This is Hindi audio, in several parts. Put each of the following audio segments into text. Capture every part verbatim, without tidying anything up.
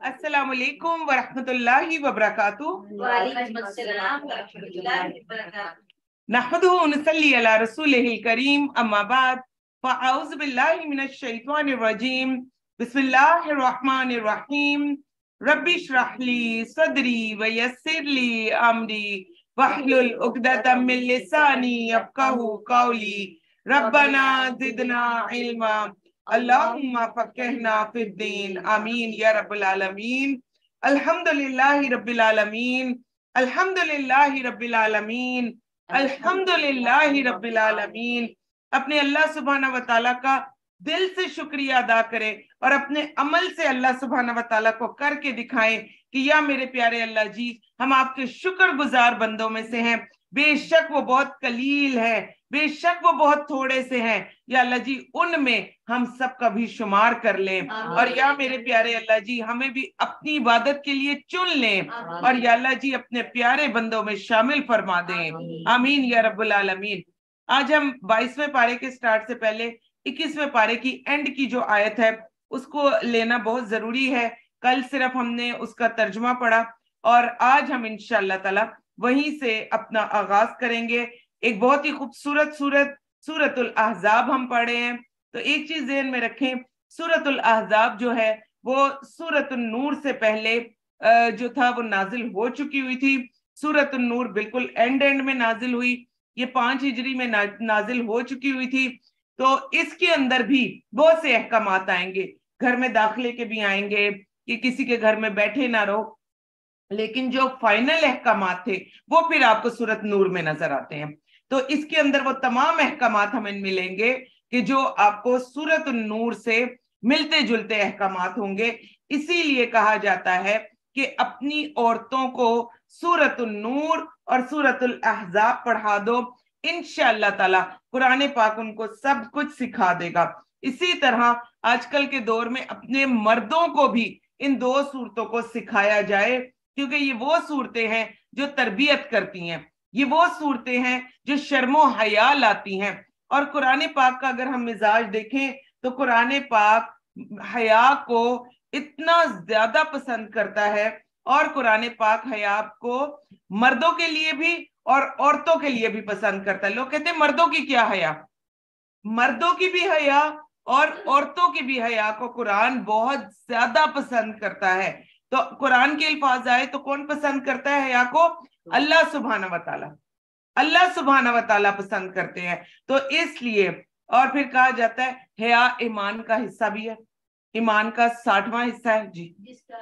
अस्सलामुअलैकुम वरहमतुल्लाहि वबरकातुहू। नहमदुहु व नसल्ली अला रसूलिहिल करीम, अम्मा बाद, फ़अऊज़ु बिल्लाहि मिनश शैतानिर रजीम, बिस्मिल्लाहिर रहमानिर रहीम। रब्बि इश्रह ली सदरी व यस्सिर ली अमरी वहलुल उक़दतम मिन लिसानी यफ़क़हू क़ौली। रब्बना ज़िदना इल्मा, अल्लाहुम्मा फ़क़्हिना फ़िद्दीन, आमीन या रब्बल आलमीन। अल्हम्दुलिल्लाहि रब्बिल आलमीन, अल्हम्दुलिल्लाहि रब्बिल आलमीन, अल्हम्दुलिल्लाहि रब्बिल आलमीन। अपने अल्लाह सुब्हाना व तआला का दिल से शुक्रिया अदा करें और अपने अमल से अल्लाह सुब्हाना व तआला को करके दिखाएं कि या मेरे प्यारे अल्लाह जी, हम आपके शुक्रगुजार बंदों में से हैं। बेशक वो बहुत कलील है, बेशक वो बहुत थोड़े से हैं, या अल्लाह जी उनमें हम सब का भी शुमार कर लें। और या मेरे प्यारे अल्लाह जी, हमें भी अपनी इबादत के लिए चुन लें और या अल्लाह जी अपने प्यारे बंदों में शामिल फरमा दें, आमीन या रब्बुल आलमीन। आज हम बाईसवें पारे के स्टार्ट से पहले इक्कीसवें पारे की एंड की जो आयत है उसको लेना बहुत जरूरी है। कल सिर्फ हमने उसका तर्जुमा पढ़ा और आज हम इंशाअल्लाह ताला वहीं से अपना आगाज करेंगे। एक बहुत ही खूबसूरत सूरत सूरतुल अहज़ाब हम पढ़े हैं, तो एक चीज ज़हन में रखें, सूरतुल अहज़ाब जो है वो सूरतुन नूर से पहले जो था वो नाजिल हो चुकी हुई थी। सूरतुन नूर बिल्कुल एंड एंड में नाजिल हुई, ये पांच हिजरी में ना, नाजिल हो चुकी हुई थी। तो इसके अंदर भी बहुत से अहकामात आएंगे, घर में दाखिले के भी आएंगे कि किसी के घर में बैठे ना रहो, लेकिन जो फाइनल अहकामात थे वो फिर आपको सूरत नूर में नजर आते हैं। तो इसके अंदर वो तमाम अहकामात हमें मिलेंगे कि जो आपको सूरत नूर से मिलते जुलते अहकामात होंगे। इसीलिए कहा जाता है कि अपनी औरतों को सूरत नूर और सूरतुल अहज़ाब पढ़ा दो, इंशाअल्लाह ताला कुरान पाक उनको सब कुछ सिखा देगा। इसी तरह आजकल के दौर में अपने मर्दों को भी इन दो सूरतों को सिखाया जाए, क्योंकि ये वो सूरतें हैं जो तरबियत करती हैं, ये वो सूरतें हैं जो शर्मो हया लाती हैं। और कुरान पाक का अगर हम मिजाज देखें तो कुरान पाक हया को इतना ज्यादा पसंद करता है, और कुरान पाक हया को मर्दों के लिए भी और औरतों के लिए भी पसंद करता है। लोग कहते हैं मर्दों की क्या हया, मर्दों की भी हया और औरतों की भी हया को कुरान बहुत ज्यादा पसंद करता है। तो कुरान के अल्फाज आए तो कौन पसंद करता है हया को? अल्लाह सुब्हाना व तआला, अल्लाह सुब्हाना व तआला पसंद करते हैं। तो इसलिए और फिर कहा जाता है हया ईमान का हिस्सा भी है, ईमान का साठवां हिस्सा है जी।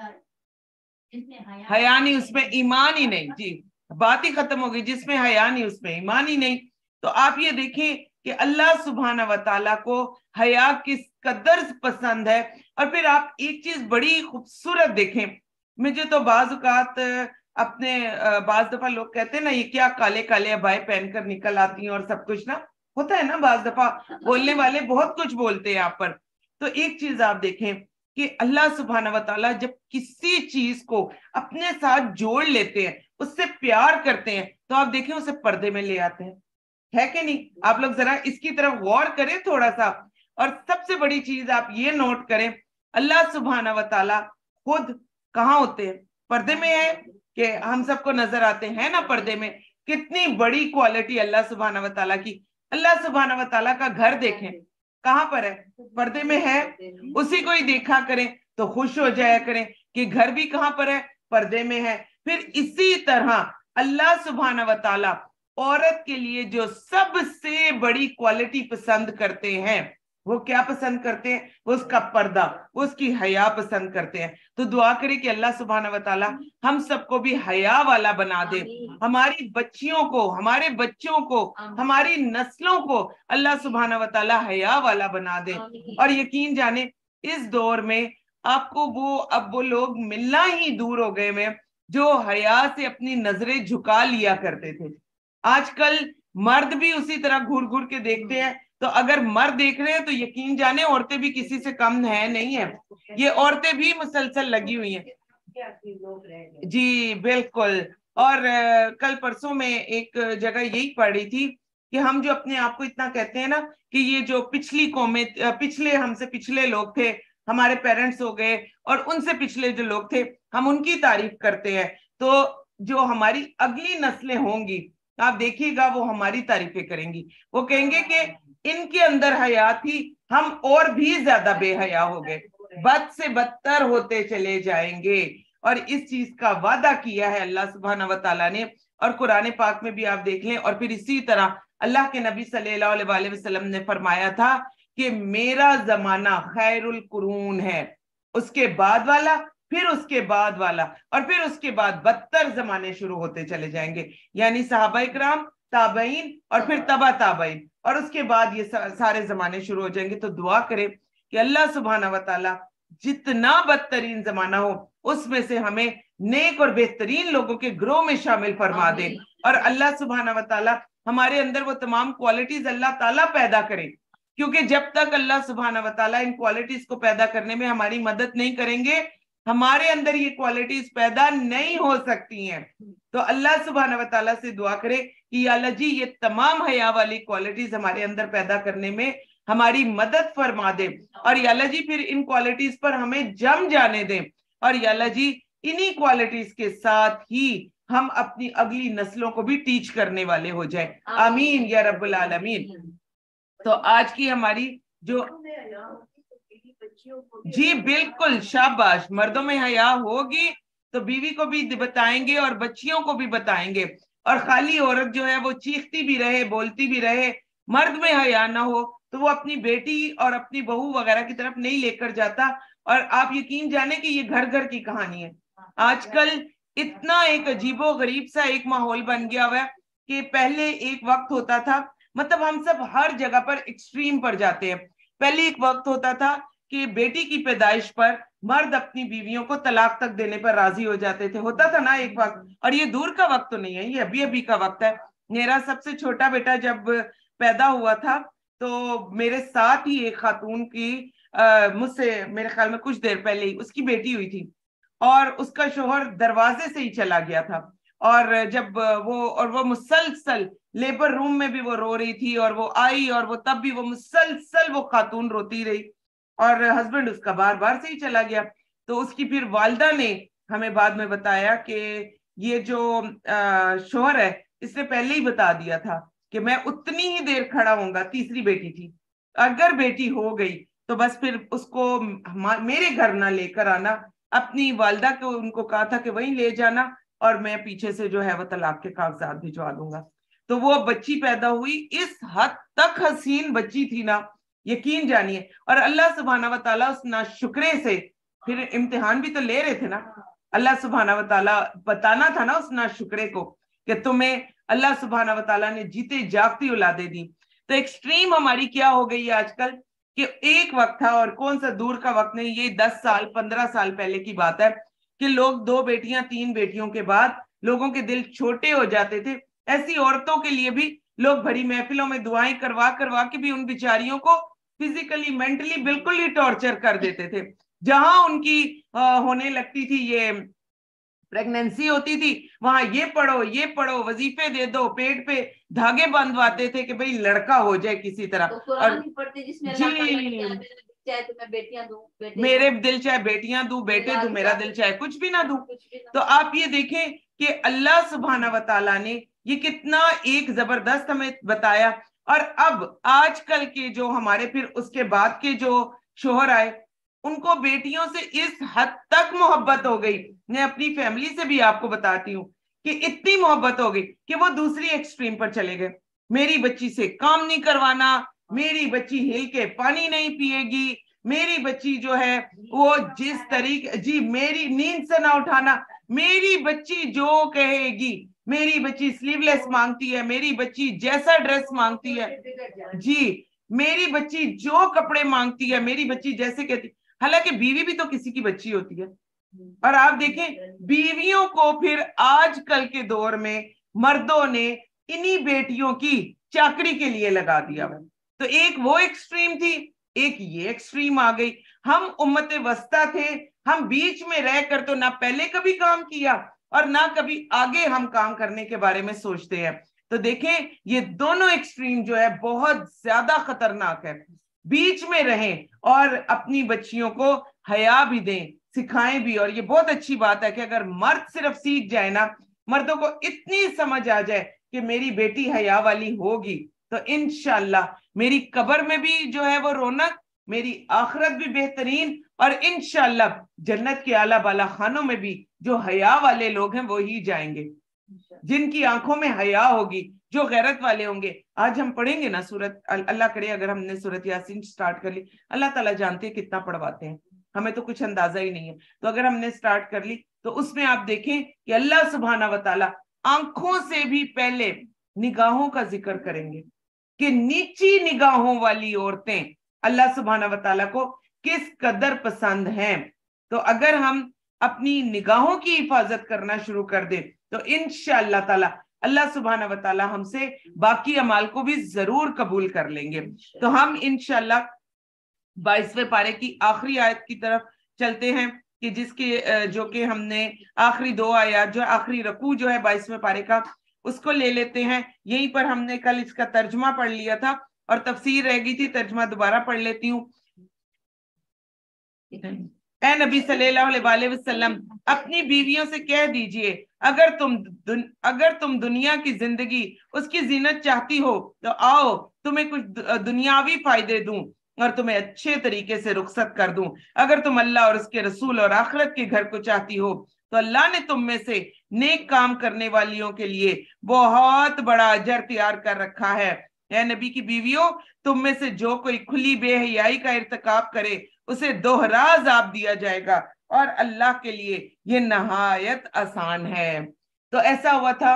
हया नहीं उसमें ईमान ही नहीं जी, बात ही खत्म हो गई, जिसमें हया नहीं उसमें ईमान ही नहीं। तो आप ये देखें कि अल्लाह सुब्हाना व तआला को हया किस कदर पसंद है। और फिर आप एक चीज बड़ी खूबसूरत देखें, मुझे तो बाज़ औक़ात अपने बाज़ दफा लोग कहते हैं ना ये क्या काले काले अबाए पहनकर निकल आती हैं और सब कुछ ना होता है ना, बाज़ दफा बोलने वाले बहुत कुछ बोलते हैं यहाँ पर। तो एक चीज आप देखें कि अल्लाह सुब्हाना व तआला जब किसी चीज को अपने साथ जोड़ लेते हैं, उससे प्यार करते हैं, तो आप देखें उसे पर्दे में ले आते हैं, है कि नहीं? आप लोग जरा इसकी तरफ गौर करें थोड़ा सा। और सबसे बड़ी चीज आप ये नोट करें, अल्लाह सुब्हाना व तआला खुद कहाँ होते हैं? पर्दे में है कि हम सबको नजर आते हैं ना पर्दे में। कितनी बड़ी क्वालिटी अल्लाह सुब्हाना व तआला की। अल्लाह सुब्हाना व तआला का घर देखें कहाँ पर है? पर्दे में है। उसी को ही देखा करें तो खुश हो जाया करें कि घर भी कहाँ पर है? पर्दे में है। फिर इसी तरह अल्लाह सुब्हाना व तआला औरत के लिए जो सबसे बड़ी क्वालिटी पसंद करते हैं, वो क्या पसंद करते हैं? वो उसका पर्दा, वो उसकी हया पसंद करते हैं। तो दुआ करें कि अल्लाह सुब्हाना व तआला हम सबको भी हया वाला बना दे, हमारी बच्चियों को, हमारे बच्चों को, हमारी नस्लों को अल्लाह सुब्हाना व तआला हया वाला बना दे। और यकीन जाने इस दौर में आपको वो अब वो लोग मिलना ही दूर हो गए में जो हया से अपनी नजरें झुका लिया करते थे। आजकल मर्द भी उसी तरह घूर घूर के देखते हैं। तो अगर मर्द देख रहे हैं तो यकीन जाने औरतें भी किसी से कम है नहीं है, ये औरतें भी मुसलसल लगी हुई हैं जी बिल्कुल। और कल परसों में एक जगह यही पढ़ी थी कि हम जो अपने आप को इतना कहते हैं ना कि ये जो पिछली कौमें, पिछले हमसे पिछले लोग थे, हमारे पेरेंट्स हो गए और उनसे पिछले जो लोग थे, हम उनकी तारीफ करते हैं, तो जो हमारी अगली नस्लें होंगी, आप देखिएगा वो हमारी तारीफें करेंगी। वो कहेंगे कि इनके अंदर हया थी, हम और भी ज्यादा बेहया हो गए, बद से बदतर होते चले जाएंगे। और इस चीज का वादा किया है अल्लाह सुब्हाना व तआला ने, और कुरान पाक में भी आप देख लें। और फिर इसी तरह अल्लाह के नबी सल्लल्लाहु अलैहि वसल्लम ने फरमाया था कि मेरा जमाना खैरुल कुरून है, उसके बाद वाला, फिर उसके बाद वाला, और फिर उसके बाद बदतर जमाने शुरू होते चले जाएंगे, यानी सहाबा इकराम, ताबईन और फिर तबा ताबईन, और उसके बाद ये सारे जमाने शुरू हो जाएंगे। तो दुआ करें कि अल्लाह सुब्हाना व तआला जितना बदतरीन जमाना हो उसमें से हमें नेक और बेहतरीन लोगों के ग्रोह में शामिल फरमा दे, और अल्लाह सुब्हाना व तआला हमारे अंदर वो तमाम क्वालिटीज अल्लाह ताला पैदा करे, क्योंकि जब तक अल्लाह सुब्हाना व तआला इन क्वालिटीज को पैदा करने में हमारी मदद नहीं करेंगे, हमारे अंदर ये क्वालिटीज पैदा नहीं हो सकती हैं। तो अल्लाह सुब्हाना व तआला से दुआ करे कि या अल्लाह जी ये तमाम हया वाली क्वालिटीज हमारे अंदर पैदा करने में हमारी मदद फरमा दे, और या अल्लाह जी फिर इन क्वालिटीज पर हमें जम जाने दें, और या अल्लाह जी इन्हीं क्वालिटीज के साथ ही हम अपनी अगली नस्लों को भी टीच करने वाले हो जाए। आमीन या रब्बुल आलमीन। तो आज की हमारी जो, जी बिल्कुल, शाबाश, मर्दों में हया होगी तो बीवी को भी बताएंगे और बच्चियों को भी बताएंगे, और खाली औरत जो है वो चीखती भी रहे, बोलती भी रहे, मर्द में हया ना हो तो वो अपनी बेटी और अपनी बहू वगैरह की तरफ नहीं लेकर जाता। और आप यकीन जाने कि ये घर घर की कहानी है। आजकल इतना एक अजीबो गरीब सा एक माहौल बन गया हुआ है कि पहले एक वक्त होता था, मतलब हम सब हर जगह पर एक्सट्रीम पर जाते हैं। पहले एक वक्त होता था कि बेटी की पैदाइश पर मर्द अपनी बीवियों को तलाक तक देने पर राजी हो जाते थे, होता था ना एक वक्त, और ये दूर का वक्त तो नहीं है, ये अभी अभी का वक्त है। मेरा सबसे छोटा बेटा जब पैदा हुआ था तो मेरे साथ ही एक खातून की मुझसे मेरे ख्याल में कुछ देर पहले ही उसकी बेटी हुई थी, और उसका शोहर दरवाजे से ही चला गया था, और जब वो और वो मुसलसल लेबर रूम में भी वो रो रही थी, और वो आई और वो तब भी वो मुसलसल वो खातून रोती रही, और हस्बैंड उसका बार बार से ही चला गया। तो उसकी फिर वालिदा ने हमें बाद में बताया कि ये जो शोहर है इसने पहले ही बता दिया था कि मैं उतनी ही देर खड़ा होऊंगा, तीसरी बेटी थी, अगर बेटी हो गई तो बस फिर उसको मेरे घर ना लेकर आना, अपनी वालिदा को उनको कहा था कि वहीं ले जाना, और मैं पीछे से जो है वो तलाक के कागजात भिजवा दूंगा। तो वो बच्ची पैदा हुई, इस हद तक हसीन बच्ची थी ना, यकीन जानिए। और अल्लाह सुब्हाना व तआला उस नाशुक्रे से फिर इम्तिहान भी तो ले रहे थे ना, अल्लाह सुब्हाना व तआला बताना था ना उस नाशुक्रे को कि तुम्हें अल्लाह सुब्हाना व तआला ने जीते जागती औलादे दी। तो एक्सट्रीम हमारी क्या हो गई है आजकल कि एक वक्त था, और कौन सा दूर का वक्त नहीं, ये दस साल पंद्रह साल पहले की बात है, कि लोग दो बेटियां तीन बेटियों के बाद लोगों के दिल छोटे हो जाते थे। ऐसी औरतों के लिए भी लोग बड़ी महफिलों में दुआएं करवा करवा के भी उन बिचारियों को फिजिकली मेंटली बिल्कुल ही टॉर्चर कर देते थे। जहां उनकी आ, होने लगती थी ये प्रेगनेंसी होती थी, वहां ये पढ़ो ये पढ़ो, वजीफे दे दो, पेट पे धागे बंधवाते थे कि भाई लड़का हो जाए किसी तरह। तो और जिसमें जी चाहे तो मैं बेटियां दूं, बेटे मेरे दिल चाहे बेटियां दूं, बेटे दूं, मेरा दिल चाहे कुछ भी ना दूं। तो आप ये देखें कि अल्लाह सुब्हाना व तआला ने ये कितना एक जबरदस्त हमें बताया। और अब आजकल के जो हमारे फिर उसके बाद के जो शोहर आए, उनको बेटियों से इस हद तक मोहब्बत हो गई, मैं अपनी फैमिली से भी आपको बताती हूँ कि इतनी मोहब्बत हो गई कि वो दूसरी एक्सट्रीम पर चले गए। मेरी बच्ची से काम नहीं करवाना, मेरी बच्ची हिल के पानी नहीं पिएगी, मेरी बच्ची जो है वो जिस तरीके, जी मेरी नींद से ना उठाना, मेरी बच्ची जो कहेगी, मेरी बच्ची स्लीवलेस मांगती है, मेरी बच्ची जैसा ड्रेस मांगती है, जी मेरी बच्ची जो कपड़े मांगती है, मेरी बच्ची जैसे कहती। हालांकि बीवी भी तो किसी की बच्ची होती है। और आप देखें बीवियों को फिर आजकल के दौर में मर्दों ने इन्हीं बेटियों की चाकरी के लिए लगा दिया। तो एक वो एक्सट्रीम थी, एक ये एक्सट्रीम आ गई। हम उम्मत वस्ता थे, हम बीच में रहकर तो ना पहले कभी काम किया और ना कभी आगे हम काम करने के बारे में सोचते हैं। तो देखें ये दोनों एक्सट्रीम जो है बहुत ज्यादा खतरनाक है। बीच में रहें और अपनी बच्चियों को हया भी दें, सिखाएं भी। और ये बहुत अच्छी बात है कि अगर मर्द सिर्फ सीख जाए ना, मर्दों को इतनी समझ आ जाए कि मेरी बेटी हया वाली होगी, तो इंशाल्लाह मेरी कब्र में भी जो है वो रौनक, मेरी आखिरत भी बेहतरीन, और इंशाल्लाह जन्नत के आला बाला खानों में भी जो हया वाले लोग हैं वो ही जाएंगे, जिनकी आंखों में हया होगी, जो गैरत वाले होंगे। आज हम पढ़ेंगे ना सूरत, अल्लाह करे अगर हमने सूरत यासीन स्टार्ट कर ली, अल्लाह ताला जानते हैं कितना पढ़वाते हैं, हमें तो कुछ अंदाजा ही नहीं है, तो अगर हमने स्टार्ट कर ली तो उसमें आप देखें कि अल्लाह सुब्हाना व तआला आंखों से भी पहले निगाहों का जिक्र करेंगे कि नीची निगाहों वाली औरतें अल्लाह सुब्हाना व तआला को किस कदर पसंद हैं। तो अगर हम अपनी निगाहों की हिफाजत करना शुरू कर दें तो इंशाअल्लाह ताला अल्लाह सुब्हाना व तआला हमसे बाकी अमाल को भी जरूर कबूल कर लेंगे। तो हम इंशाअल्लाह बाईसवें पारे की आखिरी आयत की तरफ चलते हैं कि जिसके जो कि हमने आखिरी दो आयत जो आखिरी रकू जो है बाईसवें पारे का, उसको ले लेते हैं। यहीं पर हमने कल इसका तर्जमा पढ़ लिया था और तफसीर रह गई थी, तर्जमा दोबारा पढ़ लेती हूँ। ऐ नबी सल्लल्लाहु अलैहि वसल्लम, अपनी बीवियों से कह दीजिए, अगर तुम दुन, अगर तुम दुनिया की जिंदगी उसकी जीनत चाहती हो तो आओ तुम्हें कुछ दुनियावी फायदे दूं और तुम्हें अच्छे तरीके से रुखसत कर दूं। अगर तुम अल्लाह और उसके रसूल और आखिरत के घर को चाहती हो तो अल्लाह ने तुम में से नेक काम करने वालियों के लिए बहुत बड़ा अजर तैयार कर रखा है। ऐ नबी की बीवियों, तुम में से जो कोई खुली बेहयाई का इर्तिकाब करे उसे दोहरा अज़ाब दिया जाएगा और अल्लाह के लिए ये नहायत आसान है। तो ऐसा हुआ था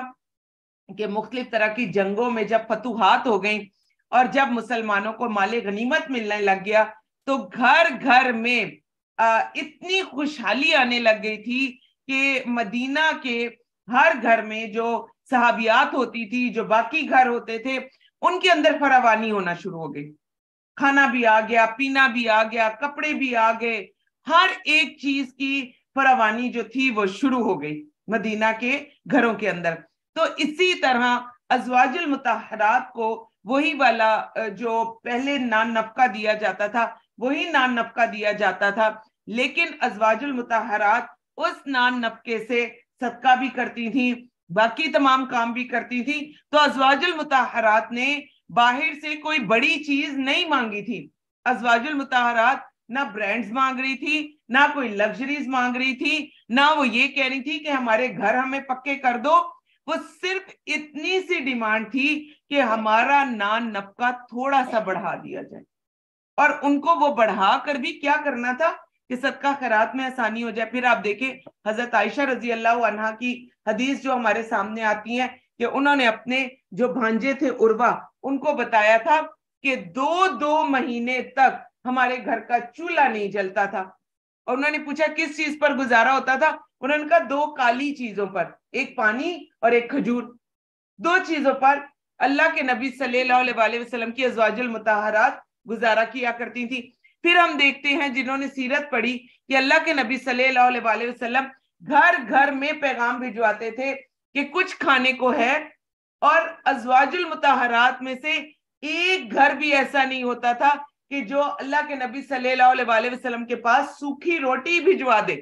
कि मुख्तलिफ तरह की जंगों में जब फतूहात हो गई और जब मुसलमानों को माले गनीमत मिलने लग गया तो घर घर में आ, इतनी खुशहाली आने लग गई थी कि मदीना के हर घर में जो सहाबियात होती थी, जो बाकी घर होते थे, उनके अंदर फरावानी होना शुरू हो गई। खाना भी आ गया, पीना भी आ गया, कपड़े भी आ गए, हर एक चीज की फरावानी जो थी वो शुरू हो गई मदीना के घरों के अंदर। तो इसी तरह अज़वाजुल मुतहरात को वही वाला जो पहले नान नफका दिया जाता था वही नान नफका दिया जाता था, लेकिन अज़वाजुल मुतहरात उस नान नफके से सदका भी करती थी, बाकी तमाम काम भी करती थी। तो अज़वाजुल मुतहरात ने बाहर से कोई बड़ी चीज नहीं मांगी थी। अज़वाजुल मुतहरात ना ब्रांड्स मांग रही थी, ना कोई लग्जरीज मांग रही थी, ना वो ये कह रही थी कि हमारे घर हमें पक्के कर दो। वो सिर्फ इतनी सी डिमांड थी कि हमारा नान नफका थोड़ा सा बढ़ा दिया जाए। और उनको वो बढ़ा कर भी क्या करना था कि सदका खैरात में आसानी हो जाए। फिर आप देखें हजरत आयशा रजी अल्लाह अन्हा की हदीस जो हमारे सामने आती है कि उन्होंने अपने जो भांजे थे उर्वा, उनको बताया था कि दो दो महीने तक हमारे घर का चूल्हा नहीं जलता था। और उन्होंने पूछा किस चीज पर गुजारा होता था, उन्होंने कहा दो काली चीजों पर, एक पानी और एक खजूर, दो चीजों पर अल्लाह के नबी सल्लल्लाहु अलैहि वसल्लम की अज़वाजुल मुतहरात गुजारा किया करती थी। फिर हम देखते हैं जिन्होंने सीरत पढ़ी कि अल्लाह के नबी सल्लल्लाहु अलैहि वसल्लम घर घर में पैगाम भिजवाते थे कि कुछ खाने को है, और अज़वाजुल मुतहरात में से एक घर भी ऐसा नहीं होता था कि जो अल्लाह के नबी सल्लल्लाहु अलैहि वसल्लम के पास सूखी रोटी भिजवा दे।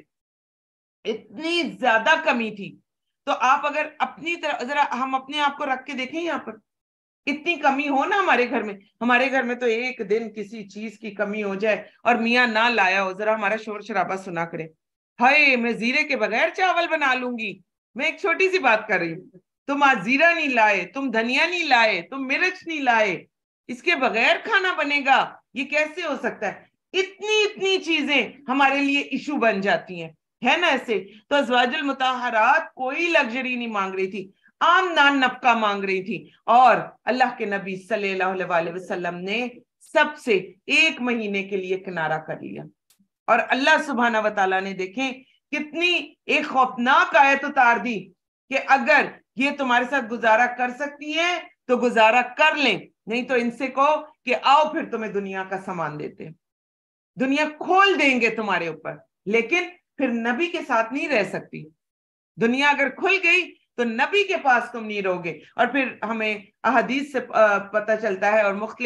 इतनी ज्यादा कमी थी। तो आप अगर अपनी तरह जरा हम अपने आप को रख के देखें, यहाँ पर इतनी कमी हो ना हमारे घर में, हमारे घर में तो एक दिन किसी चीज की कमी हो जाए और मियाँ ना लाया हो, जरा हमारा शोर शराबा सुना करे, हाय मैं जीरे के बगैर चावल बना लूंगी। मैं एक छोटी सी बात कर रही हूँ, तुम आज जीरा नहीं लाए, तुम धनिया नहीं लाए, तुम मिर्च नहीं लाए, इसके बगैर खाना बनेगा, ये कैसे हो सकता है? इतनी इतनी चीजें हमारे लिए इशू बन जाती हैं, है ना ऐसे। तो अज़वाजुल मुतहरात कोई लग्जरी नहीं मांग रही थी, आम नान नफका मांग रही थी। और अल्लाह के नबी सल्लल्लाहु अलैहि वसल्लम ने सबसे एक महीने के लिए किनारा कर लिया। और अल्लाह सुब्हाना व तआला ने देखें कितनी एक खौफनाक आयत उतार दी कि अगर ये तुम्हारे साथ गुजारा कर सकती हैं तो गुजारा कर लें, नहीं तो इनसे कहो कि आओ फिर तुम्हें दुनिया का सामान देते हैं, दुनिया खोल देंगे तुम्हारे ऊपर, लेकिन फिर नबी के साथ नहीं रह सकती। दुनिया अगर खुल गई तो नबी के पास तुम नहीं रहोगे। और फिर हमें अहदीस से पता चलता है और मुख्तलिफ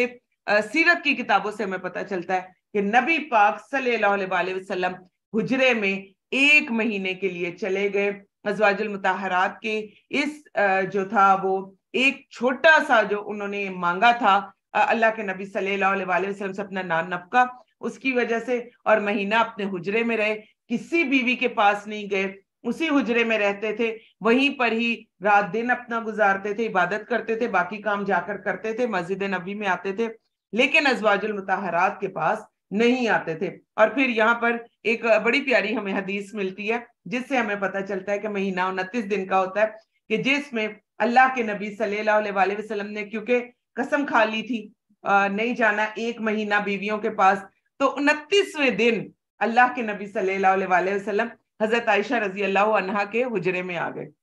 सीरत की किताबों से हमें पता चलता है कि नबी पाक सल्लल्लाहु अलैहि वसल्लम हुजरे में एक महीने के लिए चले गए। अज़वाजुल मुताहरात के इस जो था वो एक छोटा सा जो उन्होंने मांगा था अल्लाह के नबी सल्लल्लाहु अलैहि वसल्लम से अपना नान नफका, उसकी वजह से, और महीना अपने हुजरे में रहे, किसी बीवी के पास नहीं गए, उसी हुजरे में रहते थे, वहीं पर ही रात दिन अपना गुजारते थे, इबादत करते थे, बाकी काम जाकर करते थे, मस्जिद नबी में आते थे, लेकिन अज़वाजुल मुताहरात के पास नहीं आते थे। और फिर यहाँ पर एक बड़ी प्यारी हमें हदीस मिलती है जिससे हमें पता चलता है कि महीना उनतीस दिन का होता है, कि जिसमें अल्लाह के नबी सल्लल्लाहु अलैहि वसल्लम ने क्योंकि कसम खा ली थी नहीं जाना एक महीना बीवियों के पास, तो उनतीसवें दिन अल्लाह के नबी सल्लल्लाहु अलैहि वसल्लम हजरत आयशा रजी अल्लाह अन्हा के हुजरे में आ गए।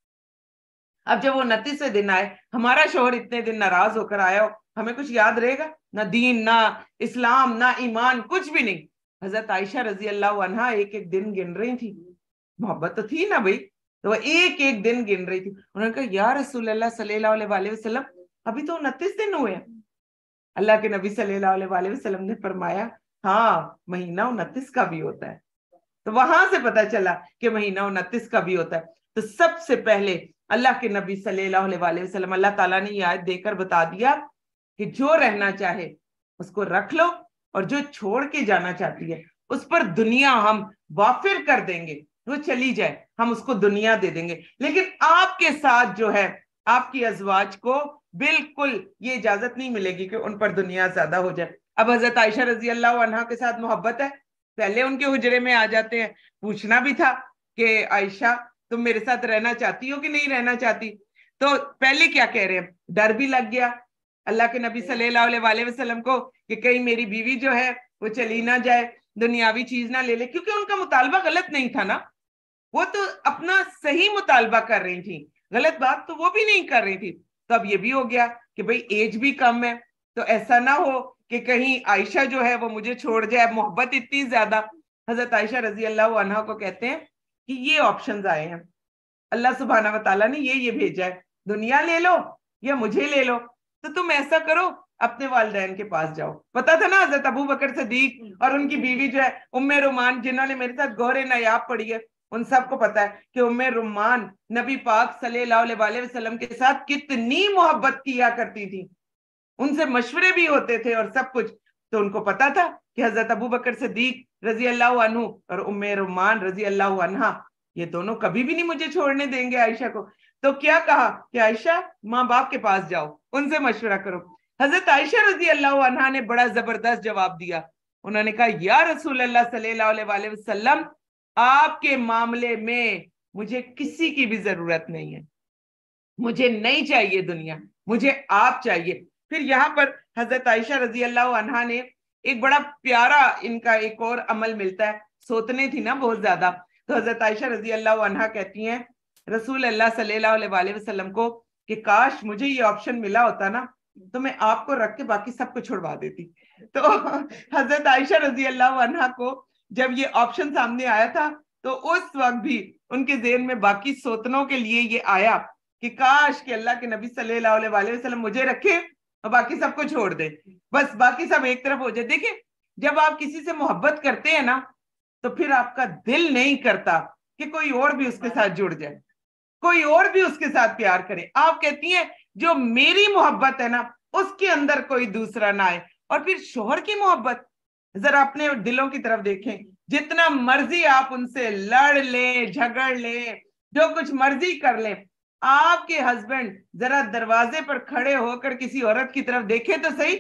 अब जब वो उनतीसवें दिन आए, हमारा शोहर इतने दिन नाराज होकर आया हो, हमें कुछ याद रहेगा? ना दीन, ना इस्लाम, ना ईमान, कुछ भी नहीं। हजरत आयशा रजी अल्लाह अन्हा एक एक दिन गिन रही थी, मोहब्बत तो थी ना भाई, तो वो एक एक दिन गिन रही थी। उन्होंने कहा या रसूल अल्लाह सल्लल्लाहु अलैहि वसल्लम, अभी तो उनतीस दिन हुए हैं। अल्लाह के नबी सल्लल्लाहु अलैहि वसल्लम ने फरमाया हाँ, महीना उनतीस का भी होता है। तो वहां से पता चला कि महीना उनतीस का भी होता है। तो सबसे पहले अल्लाह के नबी सल्लल्लाहु अलैहि वसल्लम, अल्लाह ताला ने यह आयत देकर बता दिया कि जो रहना चाहे उसको रख लो, और जो छोड़ के जाना चाहती है उस पर दुनिया हम वाफिर कर देंगे, वो चली जाए हम उसको दुनिया दे देंगे, लेकिन आपके साथ जो है आपकी अज़वाज को बिल्कुल ये इजाजत नहीं मिलेगी कि उन पर दुनिया ज्यादा हो जाए। अब हजरत आयशा रजी अल्लाह अन्हा के साथ मोहब्बत है, पहले उनके हुजरे में आ जाते हैं, पूछना भी था कि आयशा तुम मेरे साथ रहना चाहती हो कि नहीं रहना चाहती। तो पहले क्या कह रहे हैं, डर भी लग गया अल्लाह के नबी सल्लल्लाहु अलैहि वसल्लम को कि कहीं मेरी बीवी जो है वो चली ना जाए, दुनियावी चीज ना ले ले, क्योंकि उनका मुतालबा गलत नहीं था ना, वो तो अपना सही मुतालबा कर रही थी, गलत बात तो वो भी नहीं कर रही थी। तो अब ये भी हो गया कि भाई एज भी कम है, तो ऐसा ना हो कि कहीं आयशा जो है वो मुझे छोड़ जाए, मोहब्बत इतनी ज्यादा। हजरत आयशा रजी अल्लाह अन्हा को कहते हैं कि ये ऑप्शंस आए हैं, अल्लाह सुब्हाना व तआला ने ये ये भेजा है, दुनिया ले लो या मुझे ले लो, तो तुम ऐसा करो अपने वालिदैन के पास जाओ। पता था ना हजरत अबू बकर सिद्दीक और उनकी बीवी जो है उम्मे रुमान, जिन्होंने मेरे साथ गौरे नायाब पढ़ी है, उन सबको पता है कि उम्मे रुमान नबी पाक सल्लल्लाहु अलैहि वसल्लम के साथ कितनी मोहब्बत किया करती थी, उनसे मशवरे भी होते थे और सब कुछ। तो उनको पता था कि हजरत अबू बकर सिद्दीक रजी अल्लाह अन्हु और उम्मे रुमान रजी अल्लाह अन्हा ये दोनों कभी भी नहीं मुझे छोड़ने देंगे आयशा को। तो क्या कहा कि आयशा माँ बाप के पास जाओ, उनसे मशवरा करो। हजरत आयशा रजी अल्लाह अन्हा ने बड़ा जबरदस्त जवाब दिया, उन्होंने कहा या रसूल अल्लाह सल्लल्लाहु अलैहि वसल्लम, आपके मामले में मुझे किसी की भी जरूरत नहीं है, मुझे नहीं चाहिए दुनिया, मुझे आप चाहिए। फिर यहाँ पर हजरत आयशा रजी अल्लाह अन्हा ने एक बड़ा प्यारा इनका एक और अमल मिलता है, सोतने थी ना बहुत ज्यादा, तो हजरत आयशा रजी अल्लाह अन्हा कहती हैं रसूल अल्लाह सल्लल्लाहु अलैहि वसल्लम को कि काश मुझे ये ऑप्शन मिला होता ना तो मैं आपको रख के बाकी सबको छुड़वा देती। तो हजरत आयशा रजी अल्लाह अन्हा को जब ये ऑप्शन सामने आया था तो उस वक्त भी उनके ज़हन में बाकी सोतनों के लिए ये आया कि काश कि अल्लाह के नबी सल्लल्लाहु अलैहि वसल्लम मुझे रखे और बाकी सबको छोड़ दे, बस बाकी सब एक तरफ हो जाए। देखिए जब आप किसी से मोहब्बत करते हैं ना तो फिर आपका दिल नहीं करता कि कोई और भी उसके साथ जुड़ जाए, कोई और भी उसके साथ प्यार करे। आप कहती हैं जो मेरी मोहब्बत है ना उसके अंदर कोई दूसरा ना आए। और फिर शोहर की मोहब्बत, जरा अपने दिलों की तरफ देखें, जितना मर्जी आप उनसे लड़ लें, झगड़ लें, जो कुछ मर्जी कर लें, आपके हस्बैंड जरा दरवाजे पर खड़े होकर किसी औरत की तरफ देखे तो सही।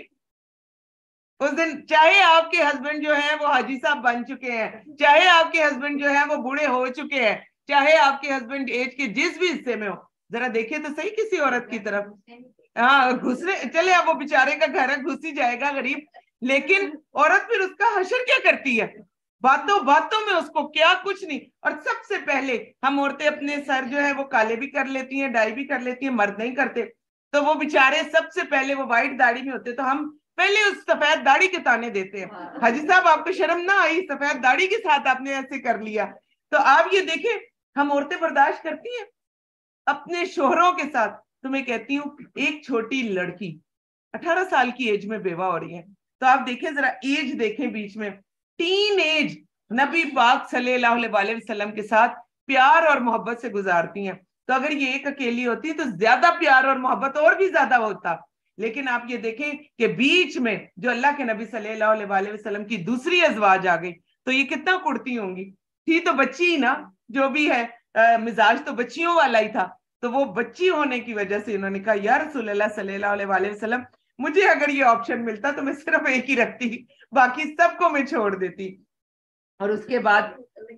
उस दिन चाहे आपके हस्बैंड जो है वो हाजी साहब बन चुके हैं, चाहे आपके हस्बैंड जो है वो बूढ़े हो चुके हैं, चाहे आपके हस्बैंड एज के जिस भी हिस्से में हो, जरा देखे तो सही किसी औरत की तरफ। हाँ घुसने चले, अब वो बेचारे का घर है, घुस ही जाएगा गरीब, लेकिन औरत फिर उसका हशर क्या करती है, बातों बातों में उसको क्या कुछ नहीं। और सबसे पहले हम औरतें अपने सर जो है वो काले भी कर लेती हैं, डाई भी कर लेती हैं, मर्द नहीं करते। तो वो बेचारे सबसे पहले वो व्हाइट दाढ़ी में होते तो हम पहले उस सफेद दाढ़ी के ताने देते हैं, हाजी साहब आपको शर्म ना आई, सफेद दाढ़ी के साथ आपने ऐसे कर लिया। तो आप ये देखें हम औरतें बर्दाश्त करती हैं अपने शोहरों के साथ। तो मैं कहती हूँ एक छोटी लड़की अठारह साल की एज में बेवा हो रही है। तो आप देखें, जरा एज देखें बीच में, टीन एज नबी पाक सल्लल्लाहु अलैहि वसल्लम के साथ प्यार और मोहब्बत से गुजारती हैं। तो अगर ये एक अकेली होती तो ज्यादा प्यार और मोहब्बत और भी ज्यादा होता। लेकिन आप ये देखें कि बीच में जो अल्लाह के नबी सल्लल्लाहु अलैहि वसल्लम की दूसरी अजवाज आ गई, तो ये कितना कुड़ती होंगी। थी तो बच्ची ही ना, जो भी है आ, मिजाज तो बच्चियों वाला ही था। तो वो बच्ची होने की वजह से इन्होंने कहा, या रसूलल्लाह सल्लल्लाहु अलैहि वसल्लम, मुझे अगर ये ऑप्शन मिलता तो मैं सिर्फ एक ही रखती, बाकी सबको मैं छोड़ देती। और उसके बाद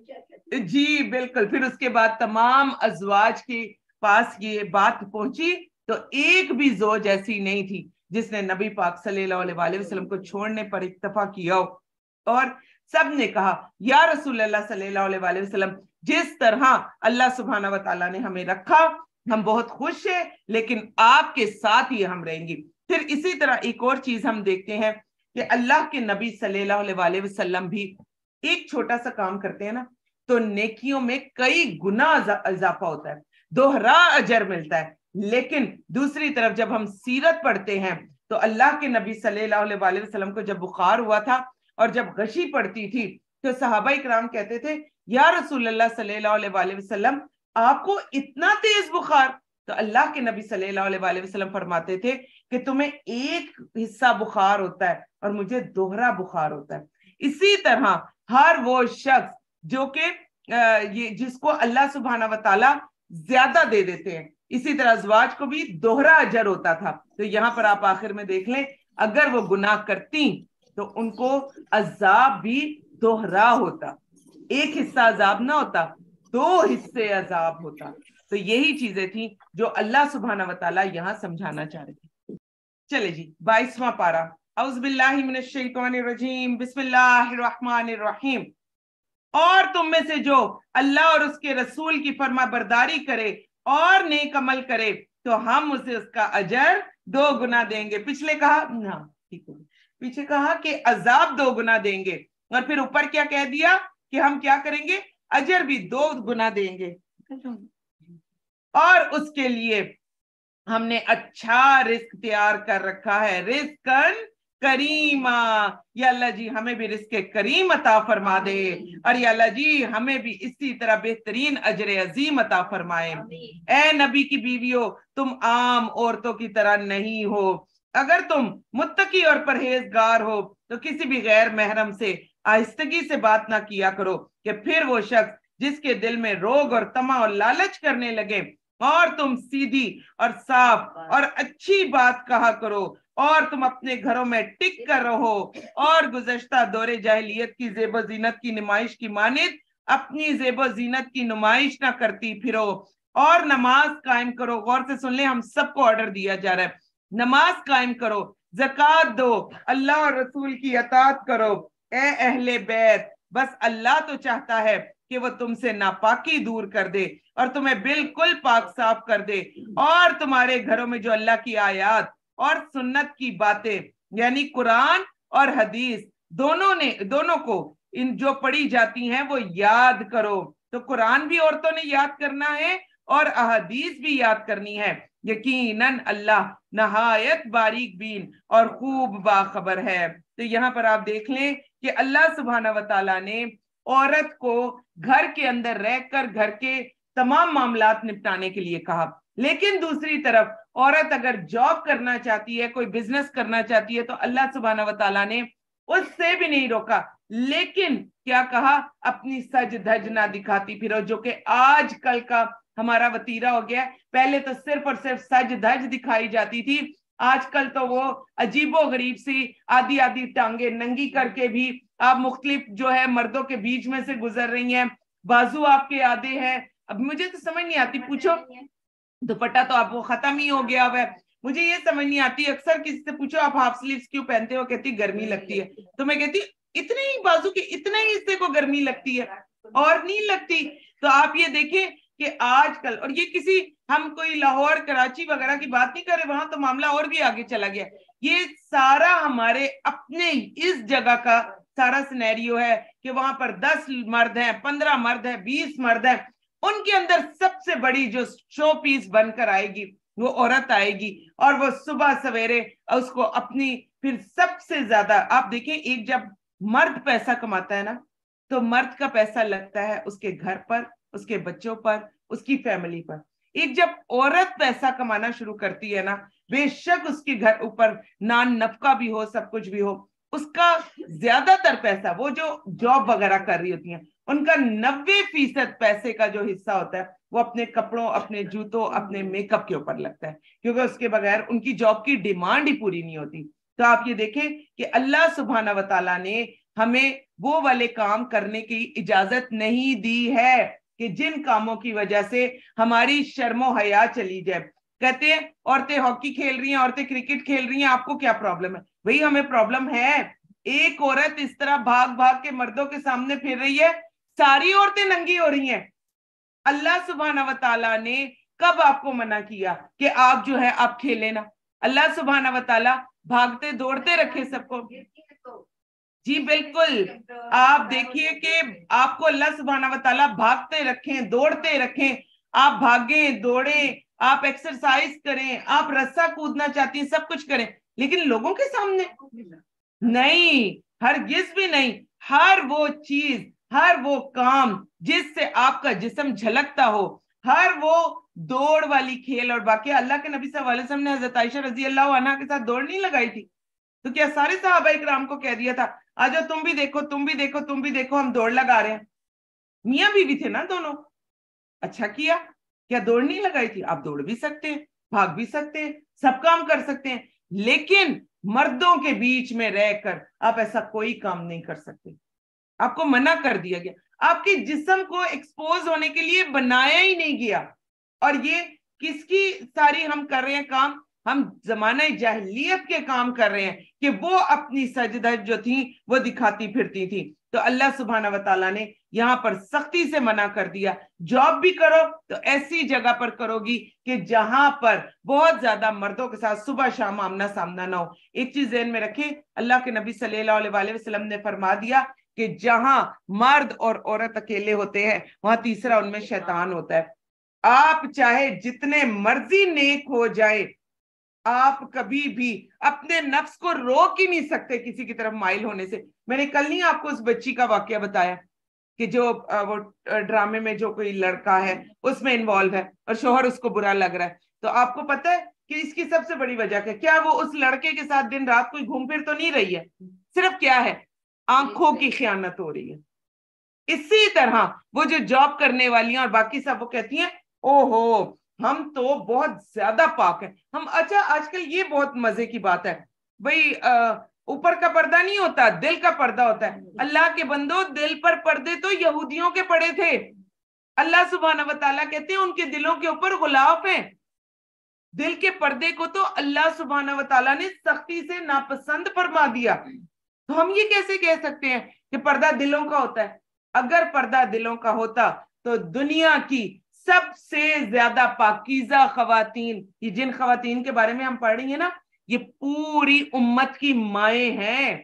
जी बिल्कुल, फिर उसके बाद तमाम अजवाज के पास ये बात पहुंची, तो एक भी जोज ऐसी नहीं थी जिसने नबी पाक सल्लल्लाहु अलैहि वसल्लम को छोड़ने पर इत्तफा किया हो। और सब ने कहा, या रसूलल्लाह सल्लल्लाहु अलैहि वसल्लम, जिस तरह अल्लाह सुब्हाना व तआला ने हमें रखा, हम बहुत खुश हैं, लेकिन आपके साथ ही हम रहेंगे। फिर इसी तरह एक और चीज हम देखते हैं कि अल्लाह के नबी सल्लल्लाहु अलैहि वसल्लम भी एक छोटा सा काम करते हैं ना, तो नेकियों में कई गुना इजाफा होता है, दोहरा अजर मिलता है। लेकिन दूसरी तरफ जब हम सीरत पढ़ते हैं, तो अल्लाह के नबी सल्लल्लाहु अलैहि वसल्लम को जब बुखार हुआ था और जब गशी पड़ती थी, तो सहाबा इकराम कहते थे, या रसूलल्लाह सल्लल्लाहु अलैहि वसल्लम, आपको इतना तेज बुखार? तो अल्लाह के नबी सल्लल्लाहु अलैहि वसल्लम फरमाते थे कि तुम्हें एक हिस्सा बुखार होता है और मुझे दोहरा बुखार होता है। इसी तरह हर वो शख्स जो कि ये जिसको अल्लाह सुब्हाना व तआला ज्यादा दे देते हैं, इसी तरह अज़वाज को भी दोहरा अजर होता था। तो यहाँ पर आप आखिर में देख लें, अगर वो गुनाह करती तो उनको अजाब भी दोहरा होता, एक हिस्सा अजाब ना होता, दो हिस्से अजाब होता। तो यही चीजें थी जो अल्लाह सुब्हाना व तआला यहाँ समझाना चाह रहे थे। चले जी, बाईसवां पारा, औज़ु बिल्लाहि मिनश शैतानिर रजीम, बिस्मिल्लाहिर रहमानिर रहीम। और तुम में से जो अल्लाह और उसके रसूल की फरमा बरदारी करे और नेक अमल करे, तो हम उसे उसका अजर दो गुना देंगे। पिछले कहा ना, ठीक है, पीछे कहा कि अजाब दो गुना देंगे, और फिर ऊपर क्या कह दिया कि हम क्या करेंगे, अजर भी दो गुना देंगे। और उसके लिए हमने अच्छा रिस्क तैयार कर रखा है, रिस्कन करीमा। या अल्लाह जी हमें भी रिस्क करीम अता फरमा दे, और या अल्लाह जी हमें भी इसी तरह बेहतरीन अजर अजीम अता फरमाए। ए नबी की बीवियों, तुम आम औरतों की तरह नहीं हो। अगर तुम मुत्तकी और परहेजगार हो तो किसी भी गैर महरम से आहिस्तगी से बात ना किया करो, कि फिर वो शख्स जिसके दिल में रोग और तमा और लालच करने लगे। और तुम सीधी और साफ और अच्छी बात कहा करो, और तुम अपने घरों में टिक कर रहो, और गुज़श्ता दौरे जाहिलियत की ज़ेब ज़ीनत की नुमाइश की मानिद अपनी ज़ेब ज़ीनत की नुमाइश ना करती फिरो, और नमाज कायम करो। गौर से सुन ले, हम सबको ऑर्डर दिया जा रहा है, नमाज कायम करो, ज़कात दो, अल्लाह और रसूल की अतात करो। ए अहले बैत, बस अल्लाह तो चाहता है कि वो तुमसे नापाकी दूर कर दे और तुम्हें बिल्कुल पाक साफ कर दे, और तुम्हारे घरों में जो अल्लाह की आयात और सुन्नत की बातें यानी कुरान और हदीस दोनों ने दोनों को इन जो पढ़ी जाती हैं वो याद करो। तो कुरान भी औरतों ने याद करना है और अहदीस भी याद करनी है। यकीनन अल्लाह नहायत बारीक बीन और खूब बाखबर है। तो यहाँ पर आप देख लें कि अल्लाह सुब्हाना व तआला ने औरत को घर के अंदर रहकर घर के तमाम मामलात निपटाने के लिए कहा, लेकिन दूसरी तरफ औरत अगर जॉब करना चाहती है, कोई बिजनेस करना चाहती है, तो अल्लाह सुब्हाना व तआला ने उससे भी नहीं रोका। लेकिन क्या कहा, अपनी सज धज ना दिखाती फिरो, जो कि आजकल का हमारा वतीरा हो गया। पहले तो सिर्फ और सिर्फ सज धज दिखाई जाती थी, आजकल तो वो अजीबो गरीब सी आधी आधी टांगे नंगी करके भी आप मुख्तलिफ जो है मर्दों के बीच में से गुजर रही हैं। बाजू आपके आधे हैं, अब मुझे तो समझ नहीं आती, पूछो दुपट्टा तो आपको खत्म ही हो गया हुआ है। मुझे ये समझ नहीं आती, अक्सर किसी से पूछो आप हाफ स्लीव्स क्यों पहनते हो, कहती गर्मी लगती है। तो मैं कहती इतने ही बाजू के इतने ही हिस्से को गर्मी लगती है और नहीं लगती। तो आप ये देखें कि आजकल, और ये किसी हम कोई लाहौर कराची वगैरह की बात नहीं कर रहे, वहां तो मामला और भी आगे चला गया। ये सारा हमारे अपने इस जगह का सारा सिनेरियो है कि वहां पर दस मर्द हैं, पंद्रह मर्द हैं, बीस मर्द हैं, उनके अंदर सबसे बड़ी जो शो पीस बनकर आएगी वो औरत आएगी और वो सुबह सवेरे उसको अपनी, फिर सबसे ज्यादा आप देखें, एक जब मर्द पैसा कमाता है ना, तो मर्द का पैसा लगता है उसके घर पर, उसके बच्चों पर, उसकी फैमिली पर। एक जब औरत पैसा कमाना शुरू करती है ना, बेशक उसके घर ऊपर नान नफका भी हो, सब कुछ भी हो, उसका ज्यादातर पैसा, वो जो जॉब वगैरह कर रही होती हैं, उनका नब्बे फीसद पैसे का जो हिस्सा होता है वो अपने कपड़ों, अपने जूतों, अपने मेकअप के ऊपर लगता है, क्योंकि उसके बगैर उनकी जॉब की डिमांड ही पूरी नहीं होती। तो आप ये देखें कि अल्लाह सुब्हाना व तआला ने हमें वो वाले काम करने की इजाजत नहीं दी है कि जिन कामों की वजह से हमारी शर्मो हया चली जाए। कहते हैं औरतें हॉकी खेल रही हैं, औरतें क्रिकेट खेल रही हैं, आपको क्या प्रॉब्लम है? भाई हमें प्रॉब्लम है। एक औरत इस तरह भाग भाग के मर्दों के सामने फिर रही है, सारी औरतें नंगी हो रही हैं। अल्लाह सुब्हाना व तआला ने कब आपको मना किया कि आप जो है आप खेलें ना? अल्लाह सुब्हाना व तआला भागते दौड़ते रखे सबको। जी बिल्कुल, आप देखिए कि आपको अल्लाह सुब्हाना व तआला भागते रखें, दौड़ते रखें, आप भागें दौड़ें, आप एक्सरसाइज करें, आप रस्सा कूदना चाहती हैं, सब कुछ करें, लेकिन लोगों के सामने नहीं, हरगिज भी नहीं। हर वो चीज, हर वो काम जिससे आपका जिस्म झलकता हो, हर वो दौड़ वाली खेल। और बाकी अल्लाह के नबी सल्लल्लाहु अलैहि वसल्लम ने हजरत आयशा रजी अल्लाह अन्हा के साथ दौड़ नहीं लगाई थी? तो क्या सारे सहाबा इकराम को कह दिया था आ जाओ तुम भी देखो, तुम भी देखो, तुम भी देखो, हम दौड़ लगा रहे हैं? मियाँ बीवी थे ना दोनों। अच्छा किया, क्या दौड़ नहीं लगाई थी? आप दौड़ भी सकते हैं, भाग भी सकते हैं, सब काम कर सकते हैं, लेकिन मर्दों के बीच में रहकर आप ऐसा कोई काम नहीं कर सकते। आपको मना कर दिया गया, आपके जिस्म को एक्सपोज होने के लिए बनाया ही नहीं गया। और ये किसकी सारी हम कर रहे हैं काम? हम जमाने जाहिलियत के काम कर रहे हैं कि वो अपनी सजदत जो थी वो दिखाती फिरती थी। तो अल्लाह सुब्हाना व तआला ने यहाँ पर सख्ती से मना कर दिया, जॉब भी करो तो ऐसी जगह पर करोगी कि जहां पर बहुत ज्यादा मर्दों के साथ सुबह शाम आमना सामना ना हो। एक चीज ध्यान में रखें, अल्लाह के नबी सल्लल्लाहु अलैहि वसल्लम ने फरमा दिया कि जहां मर्द और औरत अकेले होते हैं वहां तीसरा उनमें शैतान होता है। आप चाहे जितने मर्जी नेक हो जाए, आप कभी भी अपने नफ्स को रोक ही नहीं सकते किसी की तरफ माइल होने से। मैंने कल नहीं आपको उस बच्ची का वाकया बताया कि जो वो ड्रामे में जो कोई लड़का है उसमें इन्वॉल्व है और शोहर उसको बुरा लग रहा है। तो आपको पता है कि इसकी सबसे बड़ी वजह क्या? क्या वो उस लड़के के साथ दिन रात कोई घूम फिर तो नहीं रही है, सिर्फ क्या है, आंखों की खयानत हो रही है। इसी तरह वो जो जॉब करने वाली हैं और बाकी सब, वो कहती हैं ओहो हम तो बहुत ज्यादा पाक है हम। अच्छा आजकल ये बहुत मजे की बात है भाई, ऊपर का पर्दा नहीं होता, दिल का पर्दा होता है। अल्लाह के बंदो, दिल पर पर्दे तो यहूदियों के पड़े थे। अल्लाह सुब्हाना व तआला कहते हैं उनके दिलों के ऊपर गुलाफ हैं। दिल के पर्दे को तो अल्लाह सुब्हाना व तआला ने सख्ती से नापसंद फरमा दिया। तो हम ये कैसे कह सकते हैं कि पर्दा दिलों का होता है? अगर पर्दा दिलों का होता तो दुनिया की सबसे ज्यादा पाकीज़ा खवातीन, ये जिन खवातीन के बारे में हम पढ़ रही हैं ना, ये पूरी उम्मत की माएँ हैं,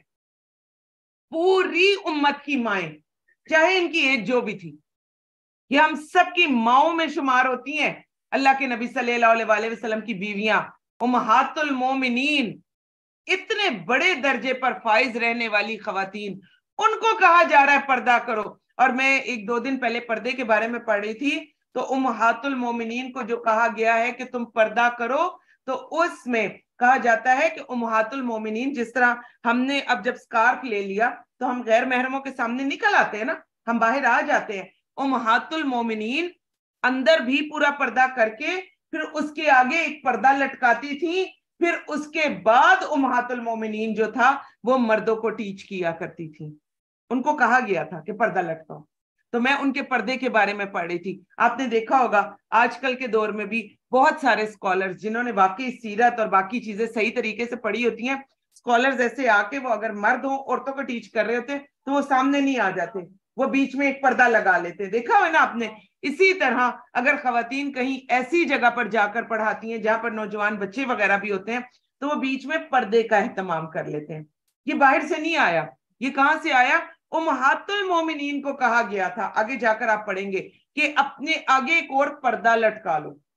पूरी उम्मत की माएँ, चाहे इनकी एज जो भी थी, ये हम सबकी माओं में शुमार होती हैं। अल्लाह के नबी सल्लल्लाहु अलैहि वसल्लम की बीवियां उम्महातुल मोमिनीन, इतने बड़े दर्जे पर फाइज रहने वाली खवातीन, उनको कहा जा रहा है पर्दा करो। और मैं एक दो दिन पहले पर्दे के बारे में पढ़ रही थी, तो उम्महातुल मोमिनीन को जो कहा गया है कि तुम पर्दा करो, तो उसमें कहा जाता है कि उम्महातुल मोमिनीन, जिस तरह हमने अब जब स्कार्फ ले लिया तो हम गैर महरमों के सामने निकल आते हैं ना, हम बाहर आ जाते हैं, उम्महातुल मोमिनीन अंदर भी पूरा पर्दा करके फिर उसके आगे एक पर्दा लटकाती थी, फिर उसके बाद उम्महातुल मोमिनीन जो था वो मर्दों को टीच किया करती थी। उनको कहा गया था कि पर्दा लटकाओ। तो मैं उनके पर्दे के बारे में पढ़ रही थी। आपने देखा होगा आजकल के दौर में भी बहुत सारे स्कॉलर्स जिन्होंने वाकई सीरत और बाकी चीजें सही तरीके से पढ़ी होती हैं, स्कॉलर्स ऐसे आके वो अगर मर्द हो औरतों को टीच कर रहे होते तो वो सामने नहीं आ जाते, वो बीच में एक पर्दा लगा लेते। देखा हो ना आपने? इसी तरह अगर खवातीन कहीं ऐसी जगह पर जाकर पढ़ाती हैं जहां पर नौजवान बच्चे वगैरह भी होते हैं, तो वो बीच में पर्दे का एहतमाम कर लेते हैं। ये बाहर से नहीं आया, ये कहां से आया? उम्महातुल मोमिनीन को कहा गया था, आगे जाकर आप पढ़ेंगे कि अपने आगे एक और पर्दा लटका लो।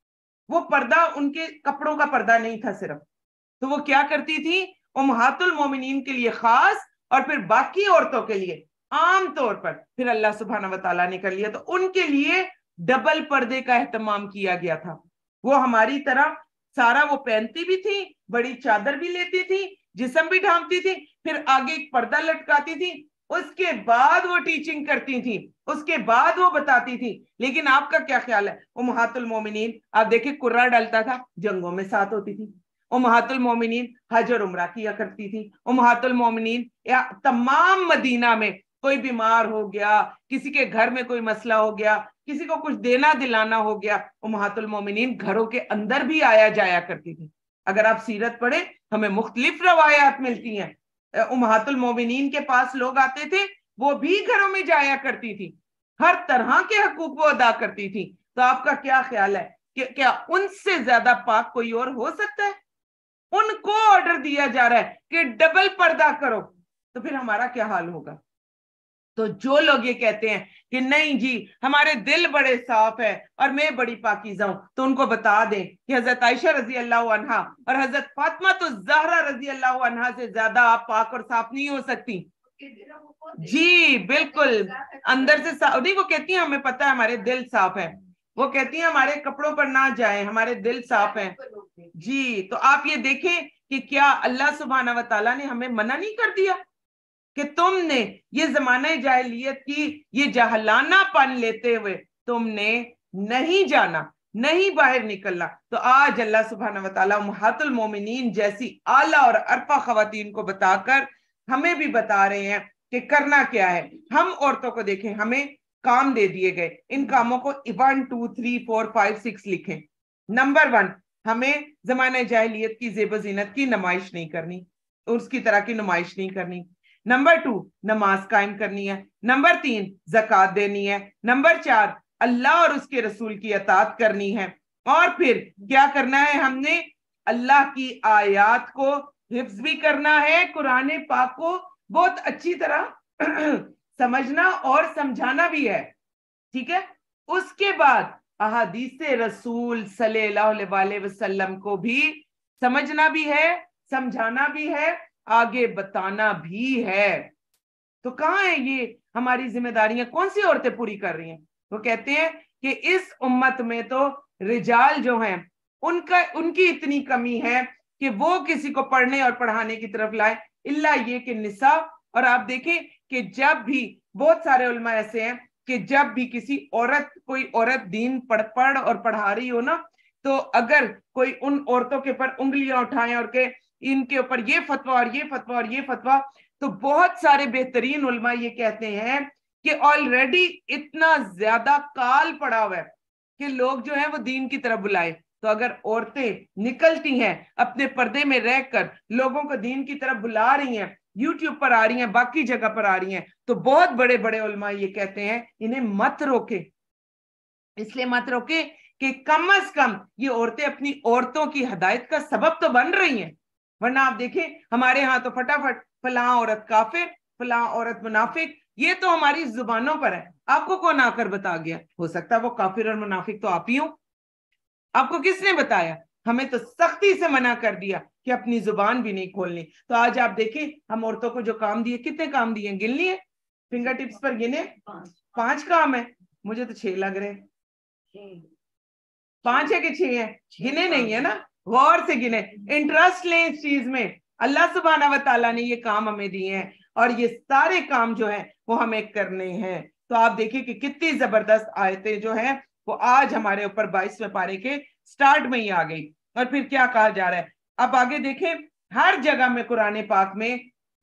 वो पर्दा उनके कपड़ों का पर्दा नहीं था सिर्फ, तो वो क्या करती थी, उम्महातुल मोमिनीन के लिए खास और फिर बाकी औरतों के लिए आम तौर पर फिर अल्लाह सुब्हाना व तआला ने कर लिया, तो उनके लिए डबल पर्दे का एहतमाम किया गया था। वो हमारी तरह सारा वो पहनती भी थी, बड़ी चादर भी लेती थी, जिस्म भी ढांपती थी, फिर आगे एक पर्दा लटकाती थी, उसके बाद वो टीचिंग करती थी, उसके बाद वो बताती थी। लेकिन आपका क्या ख्याल है, उम्महातुल मोमिनीन आप देखिए कुर्रा डालता था, जंगों में साथ होती थी, उम्महातुल मोमिनीन हज और उम्रा किया करती थी, उम्महातुल मोमिनीन या तमाम मदीना में कोई बीमार हो गया, किसी के घर में कोई मसला हो गया, किसी को कुछ देना दिलाना हो गया, उम्महातुल मोमिनीन घरों के अंदर भी आया जाया करती थी। अगर आप सीरत पढ़े हमें मुख्तलिफ रवायात मिलती हैं, उम्महातुल मोमिनीन के पास लोग आते थे, वो भी घरों में जाया करती थी, हर तरह के हकूक वो अदा करती थी। तो आपका क्या ख्याल है कि क्या उनसे ज्यादा पाक कोई और हो सकता है? उनको ऑर्डर दिया जा रहा है कि डबल पर्दा करो, तो फिर हमारा क्या हाल होगा? तो जो लोग ये कहते हैं कि नहीं जी हमारे दिल बड़े साफ है और मैं बड़ी पाकीज़ा हूं, तो उनको बता दें कि हजरत आयशा रजी अल्लाह अन्हा और हजरत फातिमा तो ज़हरा रजी अल्लाह अन्हा से ज्यादा आप पाक और साफ नहीं हो सकती। जी बिल्कुल, अंदर से साफ नहीं, वो कहती है हमें पता है हमारे दिल साफ है, वो कहती है हमारे कपड़ों पर ना जाए, हमारे दिल साफ है। जी, तो आप ये देखें कि क्या अल्लाह सुब्हाना व तआला ने हमें मना नहीं कर दिया कि तुमने ये जमाने जाहिलियत की ये जहलानापन लेते हुए तुमने नहीं जाना, नहीं बाहर निकलना। तो आज अल्लाह सुब्हाना व तआला उम्महातुल मोमिनीन जैसी आला और अरफा खवातीन को बताकर हमें भी बता रहे हैं कि करना क्या है। हम औरतों को देखें, हमें काम दे दिए गए, इन कामों को one two three four five six लिखें। नंबर वन, हमें जमाने जाहिलियत की ज़ेब ज़ीनत की नुमाइश नहीं करनी, उसकी तरह की नुमाइश नहीं करनी। नंबर टू, नमाज कायम करनी है। नंबर तीन, ज़कात देनी है। नंबर चार, अल्लाह और उसके रसूल की अतात करनी है। और फिर क्या करना है, हमने अल्लाह की आयात को हिफ्ज भी करना है, कुरान पाक को बहुत अच्छी तरह समझना और समझाना भी है, ठीक है। उसके बाद अहादीस रसूल सल्लल्लाहु अलैहि वसल्लम को भी समझना भी है, समझाना भी है, आगे बताना भी है। तो कहाँ है ये हमारी जिम्मेदारियां, कौन सी औरतें पूरी कर रही हैं? वो कहते हैं कि इस उम्मत में तो रिजाल जो हैं उनका उनकी इतनी कमी है कि वो किसी को पढ़ने और पढ़ाने की तरफ लाए, इल्ला ये कि निसा। और आप देखें कि जब भी बहुत सारे उलमा ऐसे हैं कि जब भी किसी औरत कोई औरत दीन पढ़ पढ़ और पढ़ा रही हो ना, तो अगर कोई उन औरतों के ऊपर उंगलियां उठाएं और के इनके ऊपर ये फतवा और ये फतवा और ये फतवा, तो बहुत सारे बेहतरीन उलमा ये कहते हैं कि ऑलरेडी इतना ज्यादा काल पड़ा हुआ है कि लोग जो है वो दीन की तरफ बुलाए। तो अगर औरतें निकलती हैं अपने पर्दे में रहकर लोगों को दीन की तरफ बुला रही हैं, यूट्यूब पर आ रही हैं, बाकी जगह पर आ रही हैं, तो बहुत बड़े बड़े उलमा ये कहते हैं इन्हें मत रोके। इसलिए मत रोके कि कम अज कम ये औरतें अपनी औरतों की हिदायत का सबब तो बन रही हैं। वरना आप देखें हमारे यहाँ तो फटाफट फलां औरत काफिर, फलां औरत मुनाफिक, ये तो हमारी जुबानों पर है। आपको कौन आकर बता गया? हो सकता है वो काफिर और मुनाफिक तो आप ही हो, आपको किसने बताया? हमें तो सख्ती से मना कर दिया कि अपनी जुबान भी नहीं खोलनी। तो आज आप देखें हम औरतों को जो काम दिए, कितने काम दिए, गिन लिए फिंगर टिप्स पर गिने? पांच काम है, मुझे तो छह लग रहे हैं। पांच है कि छह है? गिने नहीं है ना, गौर से गिने, इंटरेस्ट लें इस चीज में। अल्लाह सुब्हाना व तआला ने ये काम हमें दिए हैं और ये सारे काम जो है वो हमें करने हैं। तो आप देखिए कि कितनी जबरदस्त आयतें जो है वो आज हमारे ऊपर बाईसवें पारे के स्टार्ट में ही आ गई। और फिर क्या कहा जा रहा है, अब आगे देखें, हर जगह में कुरान पाक में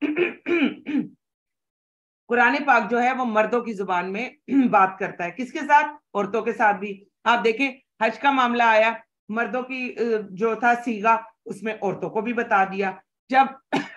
कुरान पाक जो है वो मर्दों की जुबान में बात करता है, किसके साथ? औरतों के साथ भी। आप देखें हज का मामला आया, मर्दों की जो था सीगा, उसमें औरतों को भी बता दिया। जब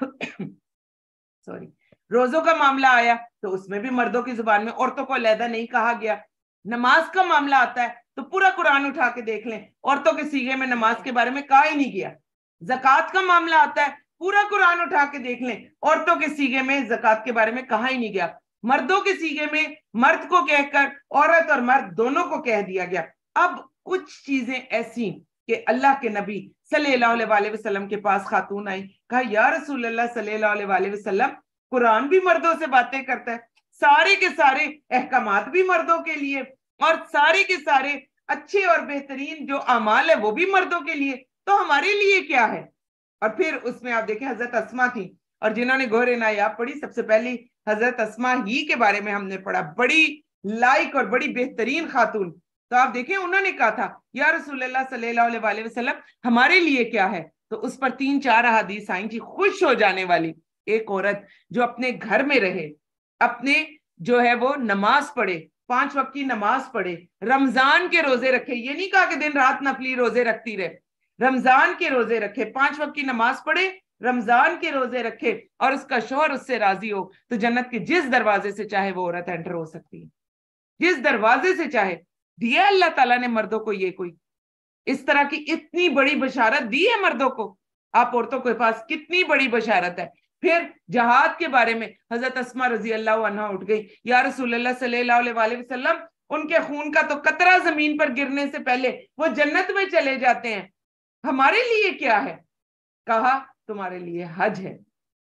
सॉरी रोजों का मामला आया तो उसमें भी मर्दों की जुबान में, औरतों को अलहदा नहीं कहा गया। नमाज का मामला आता है तो पूरा कुरान उठा के देख लें, औरतों के सीगे में नमाज के बारे में कहा ही नहीं गया। ज़कात का मामला आता है, पूरा कुरान उठा के देख लें, औरतों के सीगे में ज़कात के बारे में कहा ही नहीं गया। मर्दों के सीगे में मर्द को कहकर औरत और मर्द दोनों को कह दिया गया। अब कुछ चीजें ऐसी कि अल्लाह के नबी सल्लल्लाहु अलैहि वसल्लम के पास खातून आई, कहा या रसूल अल्लाह सल्लल्लाहु अलैहि वसल्लम, कुरान भी मर्दों से बातें करता है, सारे के सारे अहकामात भी मर्दों के लिए, और सारे के सारे अच्छे और बेहतरीन जो अमाल है वो भी मर्दों के लिए, तो हमारे लिए क्या है? और फिर उसमें आप देखें हजरत अस्मा थी, और जिन्होंने गोहरे नायाब पढ़ी, सबसे पहली हजरत अस्मा ही के बारे में हमने पढ़ा, बड़ी लाइक और बड़ी बेहतरीन खातून। तो आप देखें उन्होंने कहा था या रसूलुल्लाह सल्लल्लाहु अलैहि वसल्लम हमारे लिए क्या है? तो उस पर तीन चार हदीस आई थी खुश हो जाने वाली। एक औरत जो अपने घर में रहे, अपने जो है वो नमाज पढ़े, पांच वक्त की नमाज पढ़े, रमजान के रोजे रखे, ये नहीं कहा कि दिन रात नफली रोजे रखती रहे, रमजान के रोजे रखे, पांच वक्त की नमाज पढ़े, रमजान के रोजे रखे, और उसका शौहर उससे राजी हो, तो जन्नत के जिस दरवाजे से चाहे वो औरत एंटर हो सकती है, जिस दरवाजे से चाहे। दिया अल्लाह ताला ने मर्दों को ये कोई इस तरह की इतनी बड़ी बशारत दी है मर्दों को। आप औरतों के पास कितनी बड़ी बशारत है। फिर जहाद के बारे में हजरत अस्मा रजी अल्लाह अन्हा उठ गई, या रसूलुल्लाह सल्लल्लाहु अलैहि वसल्लम, उनके खून का तो कतरा जमीन पर गिरने से पहले वो जन्नत में चले जाते हैं, हमारे लिए क्या है? कहा तुम्हारे लिए हज है,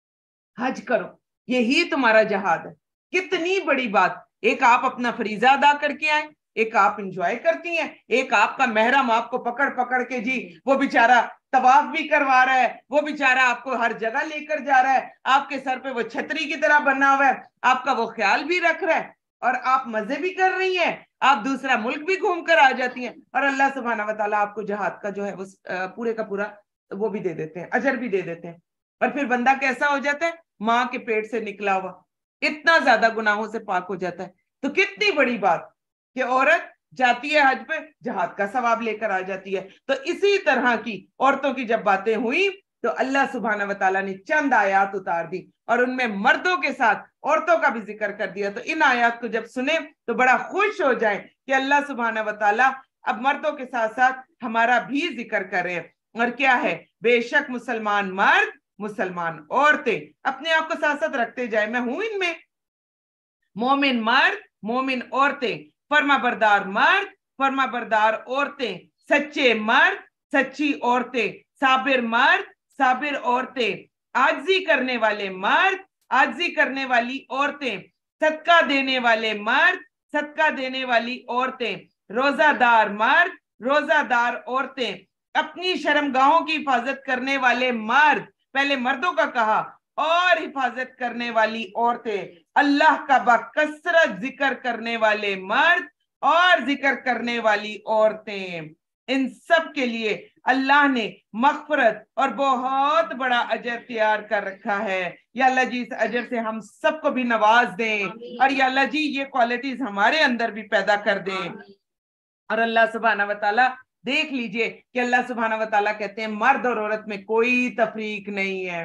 हज करो, यही तुम्हारा जहाद है। कितनी बड़ी बात। एक आप अपना फरीजा अदा करके आए, एक आप इंजॉय करती हैं, एक आपका महरम आपको पकड़ पकड़ के जी वो बेचारा तवाफ भी करवा रहा है, वो बेचारा आपको हर जगह लेकर जा रहा है, आपके सर पे वो छतरी की तरह बना हुआ है, आपका वो ख्याल भी रख रहा है, और आप मजे भी कर रही हैं, आप दूसरा मुल्क भी घूम कर आ जाती हैं, और अल्लाह सुब्हाना व तआला आपको जहाद का जो है वो पूरे का पूरा वो भी दे देते हैं, अजर भी दे देते हैं। और फिर बंदा कैसा हो जाता है? माँ के पेट से निकला हुआ, इतना ज्यादा गुनाहों से पाक हो जाता है। तो कितनी बड़ी बात कि औरत जाती है हज पे, जहाद का सवाब लेकर आ जाती है। तो इसी तरह की औरतों की जब बातें हुई तो अल्लाह सुब्हाना व तआला ने चंद आयात उतार दी और उनमें मर्दों के साथ औरतों का भी जिक्र कर दिया। तो इन आयात को जब सुने तो बड़ा खुश हो जाए कि अल्लाह सुब्हाना व तआला अब मर्दों के साथ साथ हमारा भी जिक्र कर रहे हैं। और क्या है? बेशक मुसलमान मर्द, मुसलमान औरतें अपने आप को साथ साथ रखते जाए, मैं हूं इनमें। मोमिन मर्द, मोमिन औरतें, फर्मा बरदार मर्द, फर्मा बरदार औरतें, सच्चे मर्द, सच्ची औरतें, साबिर मर्द, साबिर औरतें, आजिज़ी करने वाले मर्द, आजिज़ी करने वाली औरतें, सदका देने वाले मर्द, सदका देने वाली औरतें, रोजादार मर्द, रोजादार औरतें, अपनी शर्मगाहों की हिफाजत करने वाले मर्द, पहले मर्दों का कहा, और हिफाजत करने वाली औरतें, अल्लाह का बकसरत जिक्र करने वाले मर्द और जिक्र करने वाली औरतें, इन सब के लिए अल्लाह ने मगफरत और बहुत बड़ा अजर तैयार कर रखा है। या अल्लाह जी इस अजर से हम सबको भी नवाज दें, और या अल्लाह जी ये क्वालिटीज हमारे अंदर भी पैदा कर दें। और अल्लाह सुब्हाना व तआला देख लीजिए कि अल्लाह सुब्हाना व तआला कहते हैं मर्द और औरत में कोई तफरीक नहीं है,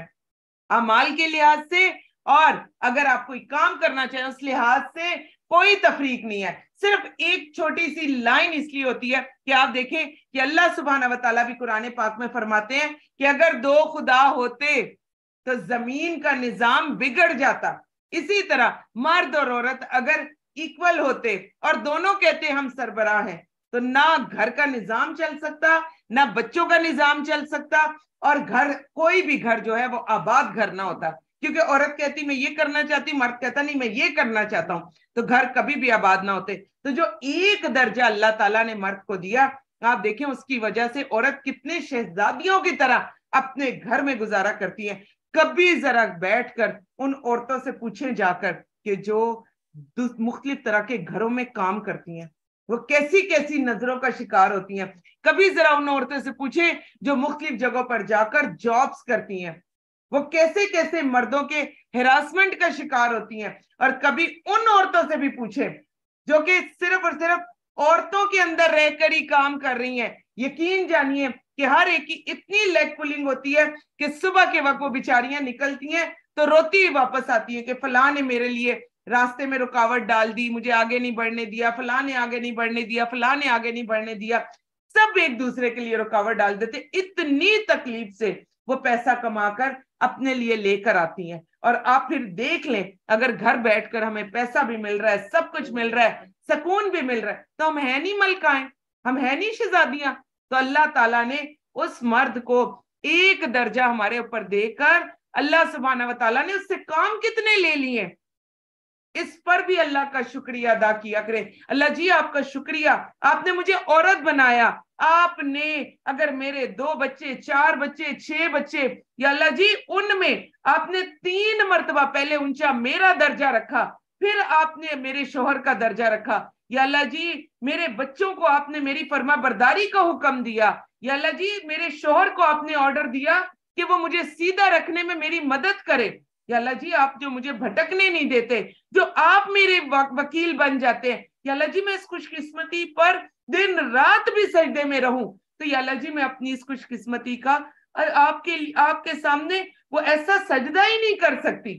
अमाल के लिहाज से, और अगर आप कोई काम करना चाहें उस लिहाज से कोई तफरीक नहीं है। सिर्फ एक छोटी सी लाइन इसलिए होती है कि आप देखें कि अल्लाह सुब्हाना व तआला भी कुरान पाक में फरमाते हैं कि अगर दो खुदा होते तो जमीन का निजाम बिगड़ जाता। इसी तरह मर्द और औरत अगर इक्वल होते और दोनों कहते हम सरबराह हैं, तो ना घर का निजाम चल सकता, ना बच्चों का निजाम चल सकता, और घर कोई भी घर जो है वो आबाद घर ना होता। क्योंकि औरत कहती मैं ये करना चाहती, मर्द कहता नहीं मैं ये करना चाहता हूं, तो घर कभी भी आबाद ना होते। तो जो एक दर्जा अल्लाह ताला ने मर्द को दिया, आप देखें उसकी वजह से औरत कितने शहजादियों की तरह अपने घर में गुजारा करती है। कभी जरा बैठकर उन औरतों से पूछें जाकर कि जो मुख्तलिफ तरह के घरों में काम करती हैं वो कैसी कैसी नजरों का शिकार होती हैं। कभी जरा उन औरतों से पूछें जो मुख्तलिफ जगहों पर जाकर जॉब्स करती हैं, वो कैसे कैसे मर्दों के हिरासमेंट का शिकार होती हैं। और कभी उन औरतों से भी पूछें जो कि सिर्फ और सिर्फ औरतों के अंदर रहकर ही काम कर रही हैं। यकीन जानिए कि हर एक की इतनी लेग पुलिंग होती है कि सुबह के वक्त वो बेचारियां निकलती हैं तो रोती हुई वापस आती है कि फलां ने मेरे लिए रास्ते में रुकावट डाल दी, मुझे आगे नहीं बढ़ने दिया, फलां ने आगे नहीं बढ़ने दिया, फलां ने आगे नहीं बढ़ने दिया। सब एक दूसरे के लिए रुकावट डाल देते। इतनी तकलीफ से वो पैसा कमाकर अपने लिए लेकर आती हैं। और आप फिर देख लें, अगर घर बैठकर हमें पैसा भी मिल रहा है, सब कुछ मिल रहा है, सुकून भी मिल रहा है, तो हम है नहीं मलकाएं, हम है नहीं शहजादियां, तो अल्लाह ताला ने उस मर्द को एक दर्जा हमारे ऊपर देकर अल्लाह सुब्हानहू व तआला ने उससे काम कितने ले लिए, इस पर भी अल्लाह का शुक्रिया अदा किया करें। अल्लाह जी आपका शुक्रिया, आपने मुझे औरत बनाया, आपने अगर मेरे दो बच्चे, चार बच्चे, छह बच्चे, या अल्लाह जी उनमें आपने तीन मर्तबा पहले ऊंचा मेरा दर्जा रखा, फिर आपने मेरे शोहर का दर्जा रखा, या अल्लाह जी मेरे बच्चों को आपने मेरी फर्मा बरदारी का हुक्म दिया, या अल्लाह जी मेरे शोहर को आपने ऑर्डर दिया कि वो मुझे सीधा रखने में मेरी मदद करे, या अल्लाह जी आप जो मुझे भटकने नहीं देते, जो आप मेरे वकील बन जाते हैं, या अल्लाह जी मैं इस खुशकिस्मती पर दिन रात भी सजदे में रहूं, तो या अल्लाह जी मैं अपनी इस खुशकिस्मती का आपके आपके सामने वो ऐसा सजदा ही नहीं कर सकती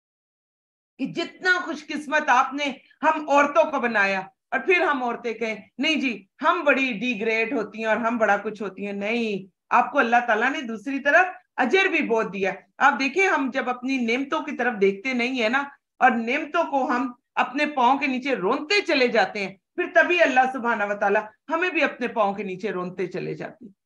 कि जितना खुशकिस्मत आपने हम औरतों को बनाया, और फिर हम औरतें कहें नहीं जी हम बड़ी डिग्रेड होती हैं और हम बड़ा कुछ होती हैं। नहीं, आपको अल्लाह ताला ने दूसरी तरफ अजर भी बहुत दिया। आप देखिए, हम जब अपनी नेमतों की तरफ देखते नहीं है ना, और नेमतों को हम अपने पांव के नीचे रोनते चले जाते हैं, फिर तभी अल्लाह सुब्हानहू व तआला हमें भी अपने पांव के नीचे रोनते चले जाते हैं।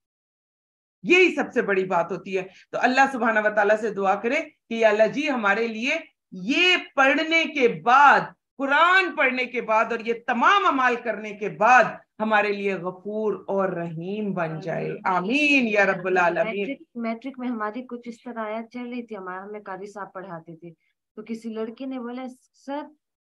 यही सबसे बड़ी बात होती है। तो अल्लाह सुब्हानहू व तआला से दुआ करें कि अल्लाह जी हमारे लिए ये पढ़ने के बाद, कुरान पढ़ने के बाद और ये तमाम अमाल करने के बाद हमारे लिए गफूर और रहीम बन जाए। आमीन या रब्बुल आलमीन। मैट्रिक मैट्रिक में हमारी कुछ इस तरह आयत चल रही थी, हमारा हमें कारी साहब पढ़ाते थे, तो किसी लड़की ने बोला सर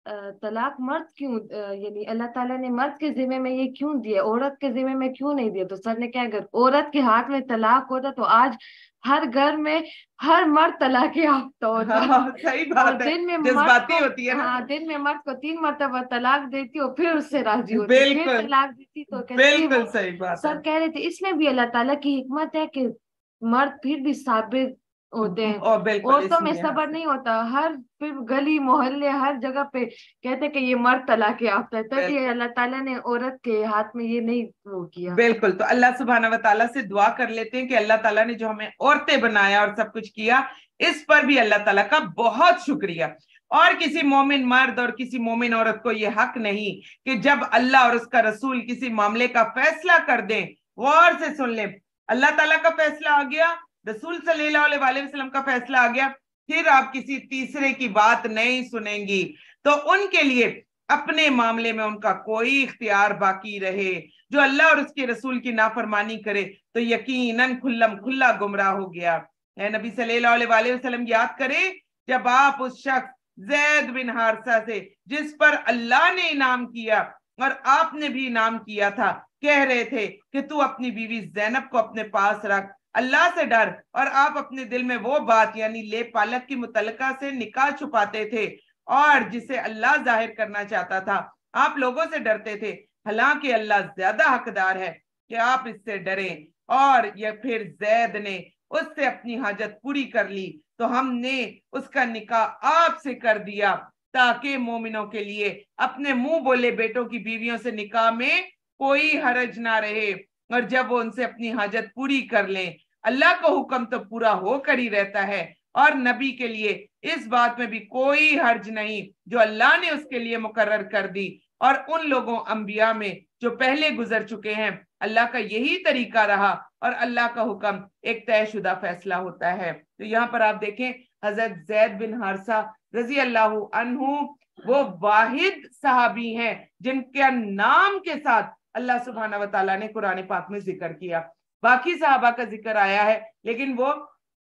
तलाक मर्द क्यों, यानी अल्लाह ताला ने मर्द के जिम्मे में ये क्यों दिया, औरत के जिम्मे में क्यों नहीं दिया। तो सर ने क्या, अगर औरत के हाथ में तलाक होता तो आज हर घर में हर मर्द तलाक याफ्ता होता। हाँ, सही बात है, दिन में मर्द को होती है ना। हाँ, दिन में मर्द को तीन मरतबा तलाक देती हो, फिर उससे राजी होती, फिर बिल्कुल तलाक देती, तो कहती बिल्कुल सही बात है। सर कह रहे थे इसमें भी अल्लाह ताला की हिकमत है कि मर्द फिर भी साबिर होते हैं, और बिल्कुल औरतों में इसलिए सबर नहीं होता। हर फिर गली मोहल्ले हर जगह पे कहते कि ये मर्द तलाक याफ्ता है, तब ये अल्लाह ताला ने औरत के हाथ में ये नहीं वो किया। बिल्कुल। तो अल्लाह सुब्हानहू व तआला से दुआ कर लेते हैं कि अल्लाह ताला ने जो हमें औरतें बनाया और सब कुछ किया, इस पर भी अल्लाह ताला का बहुत शुक्रिया। और किसी मोमिन मर्द और किसी मोमिन औरत को यह हक नहीं कि जब अल्लाह और उसका रसूल किसी मामले का फैसला कर दें, गौर से सुन लें, अल्लाह ताला का फैसला आ गया, रसूल सल्लल्लाहु अलैहि वसल्लम का फैसला आ गया, फिर आप किसी तीसरे की बात नहीं सुनेंगी, तो उनके लिए अपने मामले में उनका कोई इख्तियार बाकी रहे। जो अल्लाह और उसके रसूल की नाफरमानी करे तो यकीनन खुल्लम खुल्ला गुमराह हो गया है। नबी सल्लल्लाहु अलैहि वसल्लम याद करे, जब आप उस शख्स ज़ैद बिन हारिसा से, जिस पर अल्लाह ने इनाम किया और आपने भी इनाम किया था, कह रहे थे कि तू अपनी बीवी ज़ैनब को अपने पास रख, अल्लाह से डर, और आप अपने दिल में वो बात यानी ले पालक की मुतलका से निकाह छुपाते थे, और जिसे अल्लाह जाहिर करना चाहता था आप लोगों से डरते थे। हालांकि अल्लाह ज्यादा हकदार है कि आप इससे डरें। और यह फिर ज़ैद ने उससे अपनी हाजत पूरी कर ली, तो हमने उसका निकाह आपसे कर दिया ताकि मोमिनों के लिए अपने मुंह बोले बेटों की बीवियों से निकाह में कोई हरज ना रहे, और जब वो उनसे अपनी हाजत पूरी कर लें, अल्लाह का हुक्म तो पूरा होकर ही रहता है, और नबी के लिए इस बात में भी कोई हर्ज नहीं जो अल्लाह ने उसके लिए मुकर्रर कर दी। और उन लोगों अंबिया में जो पहले गुजर चुके हैं, अल्लाह का यही तरीका रहा, और अल्लाह का हुक्म एक तयशुदा फैसला होता है। तो यहाँ पर आप देखें, हजरत ज़ैद बिन हारिसा रजी अल्लाह अन्हु वो वाहिद सहाबी हैं जिनके नाम के साथ अल्लाह सुब्हानहू व तआला ने कुरान पाक में जिक्र किया। बाकी सहाबा का जिक्र आया है लेकिन वो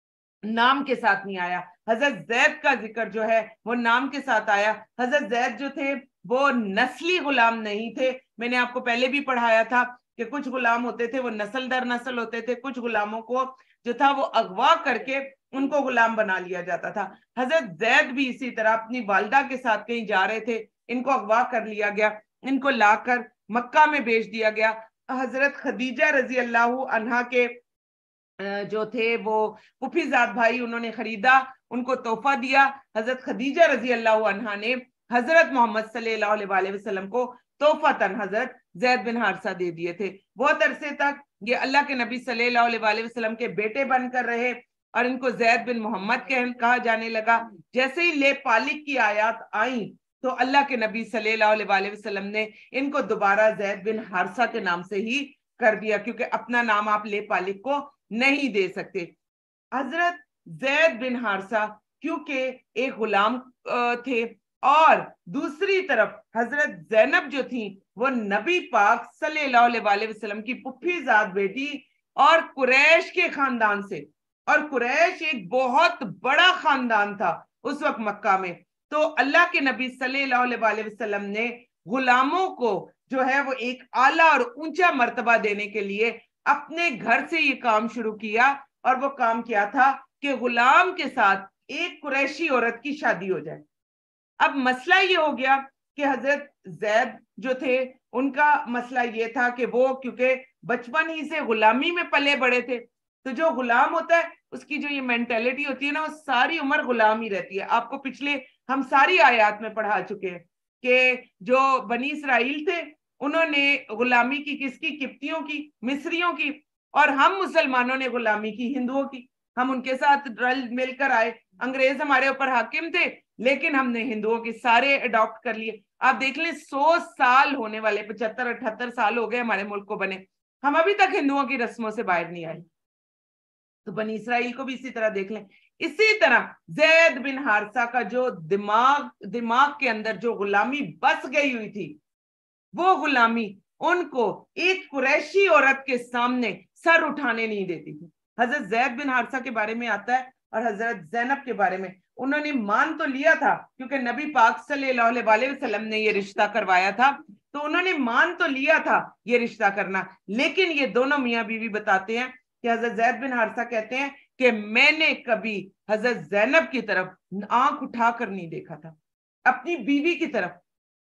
नाम के साथ नहीं आया। हजरत ज़ैद का जिक्र जो है वो नाम के साथ आया। हजरत ज़ैद जो थे वो नस्ली गुलाम नहीं थे। मैंने आपको पहले भी पढ़ाया था कि कुछ गुलाम होते थे वो नस्ल दर नस्ल होते थे, कुछ गुलामों को जो था वो अगवा करके उनको गुलाम बना लिया जाता था। हजरत ज़ैद भी इसी तरह अपनी वालिदा के साथ कहीं जा रहे थे, इनको अगवा कर लिया गया, इनको लाकर मक्का में बेच दिया गया। हजरत खदीजा रजी अल्लाह अन्हा के जो थे वो पुफीजाद भाई, उन्होंने खरीदा, उनको तोहफा दिया। हजरत खदीजा रजी अल्लाह अन्हा ने हजरत मोहम्मद सल्लल्लाहु अलैहि वसल्लम को तोहफतन हजरत ज़ैद बिन हारिसा दे दिए थे। बहुत अरसे तक ये अल्लाह के नबी सल्लल्लाहु अलैहि वसल्लम के बेटे बनकर रहे और इनको ज़ैद बिन मोहम्मद कहा जाने लगा। जैसे ही ले पालिक की आयत आई तो अल्लाह के नबी सल्लल्लाहु अलैहि वसल्लम ने इनको दोबारा ज़ैद बिन हारिसा के नाम से ही कर दिया, क्योंकि अपना नाम आप ले पालिक को नहीं दे सकते। हजरत जैद बिन हारसा क्योंकि एक गुलाम थे, और दूसरी तरफ हजरत जैनब जो थी वो नबी पाक सल्लल्लाहु अलैहि वसल्लम की पुप्पीजाद बेटी और कुरैश के खानदान से, और कुरैश एक बहुत बड़ा खानदान था उस वक्त मक्का में। तो अल्लाह के नबी सल्लल्लाहु अलैहि वसल्लम ने गुलामों को जो है वो एक आला और ऊंचा मर्तबा देने के लिए अपने घर से ये काम शुरू किया, और वो काम क्या था कि गुलाम के साथ एक कुरैशी औरत की शादी हो जाए। अब मसला ये हो गया कि हजरत जैद जो थे उनका मसला ये था कि वो क्योंकि बचपन ही से गुलामी में पले बड़े थे, तो जो गुलाम होता है उसकी जो ये मेंटेलिटी होती है ना, वो सारी उम्र गुलाम ही रहती है। आपको पिछले हम सारी आयात में पढ़ा चुके हैं कि जो बनी इसराइल थे उन्होंने गुलामी की किसकी? किप्तियों की, मिस्रियों की, और हम मुसलमानों ने गुलामी की हिंदुओं की। हम उनके साथ रल मिलकर आए, अंग्रेज हमारे ऊपर हाकिम थे, लेकिन हमने हिंदुओं के सारे अडॉप्ट कर लिए। आप देख लें, सौ साल होने वाले, पचहत्तर अठहत्तर साल हो गए हमारे मुल्क को बने, हम अभी तक हिंदुओं की रस्मों से बाहर नहीं आए। तो बनी इसराइल को भी इसी तरह देख लें। इसी तरह जैद बिन हारसा का जो दिमाग दिमाग के अंदर जो गुलामी बस गई हुई थी, वो गुलामी उनको एक कुरैशी औरत के सामने सर उठाने नहीं देती थी। हजरत जैद बिन हारसा के बारे में आता है और हजरत जैनब के बारे में, उन्होंने मान तो लिया था क्योंकि नबी पाक सल्लल्लाहु अलैहि वसल्लम ने ये रिश्ता करवाया था, तो उन्होंने मान तो लिया था ये रिश्ता करना। लेकिन ये दोनों मियाँ बीवी बताते हैं कि हजरत जैद बिन हारसा कहते हैं कि मैंने कभी हजरत जैनब की तरफ आंख उठाकर नहीं देखा था, अपनी बीवी की तरफ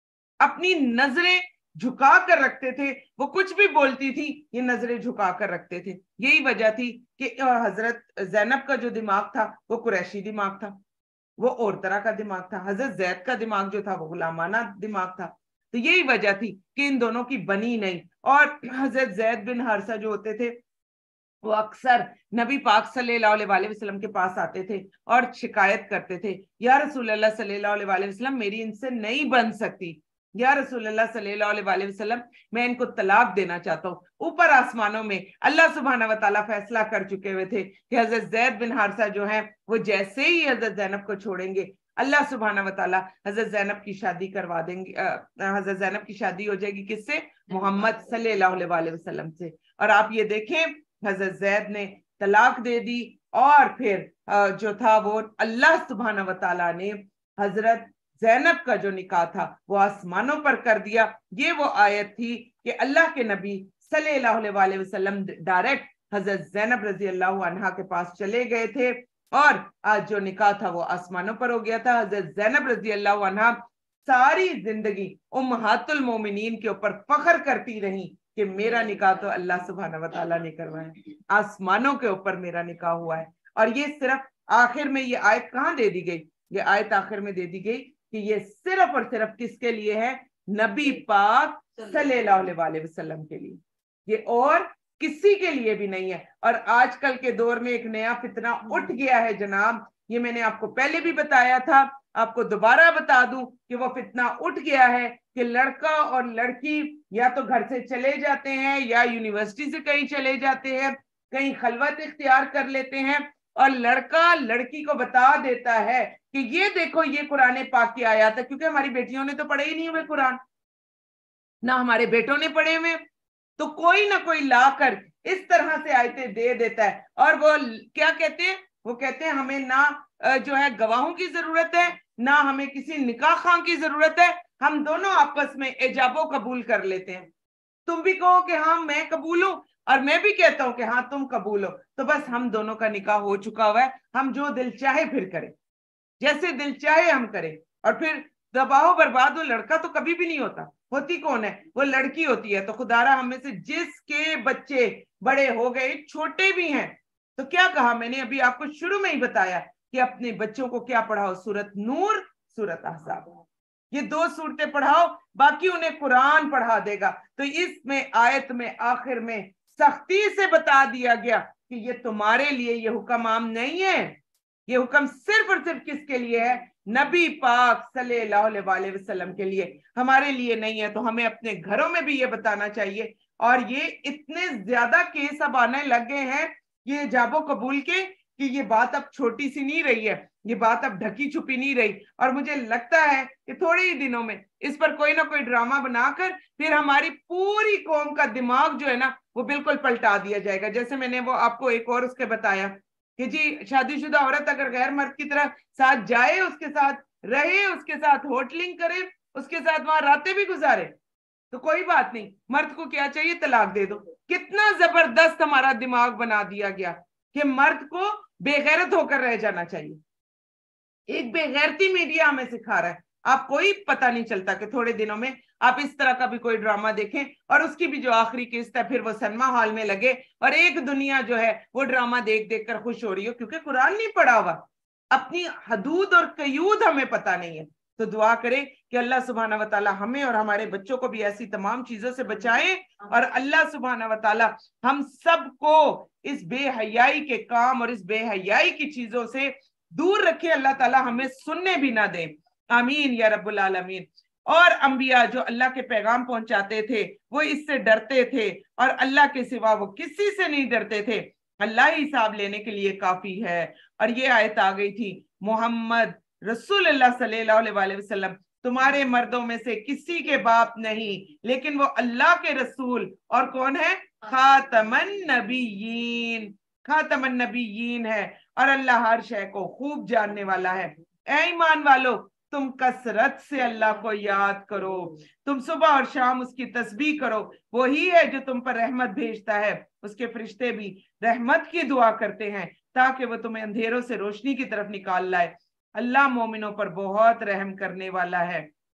अपनी नजरें झुका कर रखते थे। वो कुछ भी बोलती थी ये नजरें झुका कर रखते थे। यही वजह थी कि हजरत जैनब का जो दिमाग था वो कुरैशी दिमाग था, वो और तरह का दिमाग था। हजरत जैद का दिमाग जो था वो गुलामाना दिमाग था। तो यही वजह थी कि इन दोनों की बनी नहीं। और हजरत जैद बिन हारसा जो होते थे वो अक्सर नबी पाक सल्लल्लाहु अलैहि वसल्लम के पास आते थे और शिकायत करते थे, या रसूल अल्लाह सल्लल्लाहु अलैहि वसल्लम मेरी इनसे नहीं बन सकती, या रसूल अल्लाह सल्लल्लाहु अलैहि वसल्लम मैं इनको तलाक देना चाहता हूँ। ऊपर आसमानों में अल्लाह सुब्हाना व तआला फैसला कर चुके हुए थे कि हजरत जैद बिन हारसा जो है वो जैसे ही हजरत जैनब को छोड़ेंगे, अल्लाह सुब्हाना व तआला हजरत जैनब की शादी करवा देंगे। हजरत जैनब की शादी हो जाएगी किससे? मोहम्मद सल्लल्लाहु अलैहि वसल्लम से। और आप ये देखें, हजरत जैद ने तलाक दे दी, और फिर जो था वो अल्लाह सुब्हाना व तआला ने हजरत जैनब का जो निकाह था वो आसमानों पर कर दिया। ये वो आयत थी कि अल्लाह के नबी सल्लल्लाहु अलैहि वसल्लम डायरेक्ट हजरत जैनब रजी अल्लाह अन्हा के पास चले गए थे, और आज जो निकाह था वो आसमानों पर हो गया था। हजरत जैनब रजी अल्लाह अन्हा सारी जिंदगी उम्महातुल मोमिनीन के ऊपर फख्र करती रही कि मेरा निकाह तो अल्लाह सुब्हाना व तआला ने करवाया, आसमानों के ऊपर मेरा निकाह हुआ है। और ये सिर्फ आखिर में ये आयत कहाँ दे दी गई? ये आयत आखिर में दे दी गई कि ये सिर्फ और सिर्फ किसके लिए है? नबी पाक सल्लल्लाहु अलैहि वसल्लम के लिए, ये और किसी के लिए भी नहीं है। और आजकल के दौर में एक नया फितना उठ गया है जनाब, ये मैंने आपको पहले भी बताया था, आपको दोबारा बता दूं कि वो फितना उठ गया है कि लड़का और लड़की या तो घर से चले जाते हैं या यूनिवर्सिटी से कहीं चले जाते हैं, कहीं खलवत इख्तियार कर लेते हैं, और लड़का लड़की को बता देता है कि ये देखो ये कुरान पाक की आयत है, क्योंकि हमारी बेटियों ने तो पढ़े ही नहीं हुए कुरान, ना हमारे बेटों ने पढ़े हुए, तो कोई ना कोई लाकर इस तरह से आयतें दे देता है। और वो क्या कहते हैं? वो कहते हैं हमें ना जो है गवाहों की जरूरत है, ना हमें किसी निकाह खां की जरूरत है, हम दोनों आपस में एजाबो कबूल कर लेते हैं। तुम भी कहो कि हाँ मैं कबूल हूं, और मैं भी कहता हूं कि हाँ तुम कबूल हो, तो बस हम दोनों का निकाह हो चुका हुआ है, हम जो दिल चाहे फिर करें, जैसे दिल चाहे हम करें। और फिर दबाओ बर्बाद, वो लड़का तो कभी भी नहीं होता, होती कौन है? वो लड़की होती है। तो खुदारा हम में से जिसके बच्चे बड़े हो गए, छोटे भी हैं, तो क्या कहा मैंने अभी आपको शुरू में ही बताया कि अपने बच्चों को क्या पढ़ाओ? सूरत नूर, सूरत अहज़ाब, ये दो सूरतें पढ़ाओ, बाकी उन्हें कुरान पढ़ा देगा। तो इसमें आयत में आखिर में सख्ती से बता दिया गया कि ये तुम्हारे लिए ये हुक्म आम नहीं है, ये हुक्म सिर्फ और सिर्फ किसके लिए है? नबी पाक सल्लल्लाहु अलैहि वसल्लम के लिए, हमारे लिए नहीं है। तो हमें अपने घरों में भी ये बताना चाहिए, और ये इतने ज्यादा केस अब आने लग गए हैं ये जाबो कबूल के कि ये बात अब छोटी सी नहीं रही है, ये बात अब ढकी छुपी नहीं रही। और मुझे लगता है कि थोड़े ही दिनों में इस पर कोई ना कोई ड्रामा बनाकर फिर हमारी पूरी कौम का दिमाग जो है ना वो बिल्कुल पलटा दिया जाएगा। जैसे मैंने वो आपको एक और उसके बताया कि जी शादीशुदा औरत अगर गैर मर्द की तरह साथ जाए, उसके साथ रहे, उसके साथ होटलिंग करे, उसके साथ वहां रातें भी गुजारे तो कोई बात नहीं, मर्द को क्या चाहिए, तलाक दे दो। कितना जबरदस्त हमारा दिमाग बना दिया गया कि मर्द को बेगैरत होकर रह जाना चाहिए। एक बेगैरती मीडिया हमें सिखा रहा है। आप कोई पता नहीं चलता कि थोड़े दिनों में आप इस तरह का भी कोई ड्रामा देखें और उसकी भी जो आखिरी किस्त है फिर वो सिनेमा हॉल में लगे और एक दुनिया जो है वो ड्रामा देख देख कर खुश हो रही हो, क्योंकि कुरान नहीं पढ़ा हुआ, अपनी हदूद और कयूद हमें पता नहीं है। तो दुआ करें कि अल्लाह सुब्हाना व तआला हमें और हमारे बच्चों को भी ऐसी तमाम चीजों से बचाए और अल्लाह सुब्हाना व तआला हम सबको इस बेहयाई के काम और इस बेहयाई की चीजों से दूर रखे। अल्लाह ताला हमें सुनने भी ना दे, आमीन या रब्बुल आलमीन। और अंबिया जो अल्लाह के पैगाम पहुंचाते थे वो इससे डरते थे और अल्लाह के सिवा वो किसी से नहीं डरते थे। अल्लाह ही हिसाब लेने के लिए काफी है। और ये आयत आ गई थी, मोहम्मद रसूलुल्लाह सल्लल्लाहु अलैहि वसल्लम तुम्हारे मर्दों में से किसी के बाप नहीं, लेकिन वो अल्लाह के रसूल और कौन है, खातमन नबीयीन, खातमन नबीयीन है। और अल्लाह हर शय को खूब जानने वाला है। ऐ ईमान वालो, तुम कसरत से अल्लाह को याद करो, तुम सुबह और शाम उसकी तस्बीह करो। वही है जो तुम पर रहमत भेजता है, उसके फरिश्ते भी रहमत की दुआ करते हैं ताकि वो तुम्हें अंधेरों से रोशनी की तरफ निकाल लाए। अल्लाह मोमिनों पर बहुत रहम करने वाला है।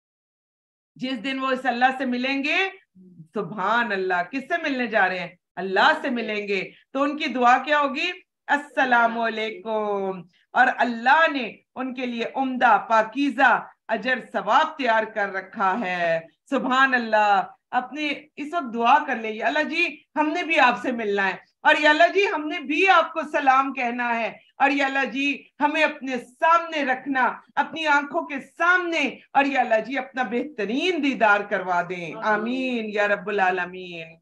जिस दिन वो इस अल्लाह से मिलेंगे, सुभान अल्लाह, किससे मिलने जा रहे हैं, अल्लाह से मिलेंगे, तो उनकी दुआ क्या होगी, अस्सलामु अलैकुम। और अल्लाह ने उनके लिए उम्दा पाकीज़ा अजर सवाब तैयार कर रखा है। सुभान अल्लाह। अपने इस वक्त दुआ कर ले, अल्लाह जी हमने भी आपसे मिलना है, और या अल्लाह जी हमने भी आपको सलाम कहना है, और या अल्लाह जी हमें अपने सामने रखना, अपनी आंखों के सामने, और या अल्लाह जी अपना बेहतरीन दीदार करवा दें, आमीन या रब्बुल आलमीन।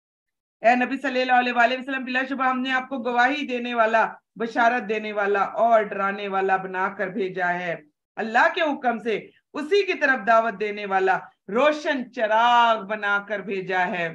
ए नबी सल्लल्लाहु अलैहि वसल्लम, बिलाशुबा हमने आपको गवाही देने वाला, बशारत देने वाला और डराने वाला बनाकर भेजा है, अल्लाह के हुक्म से उसी की तरफ दावत देने वाला रोशन चिराग बनाकर भेजा है।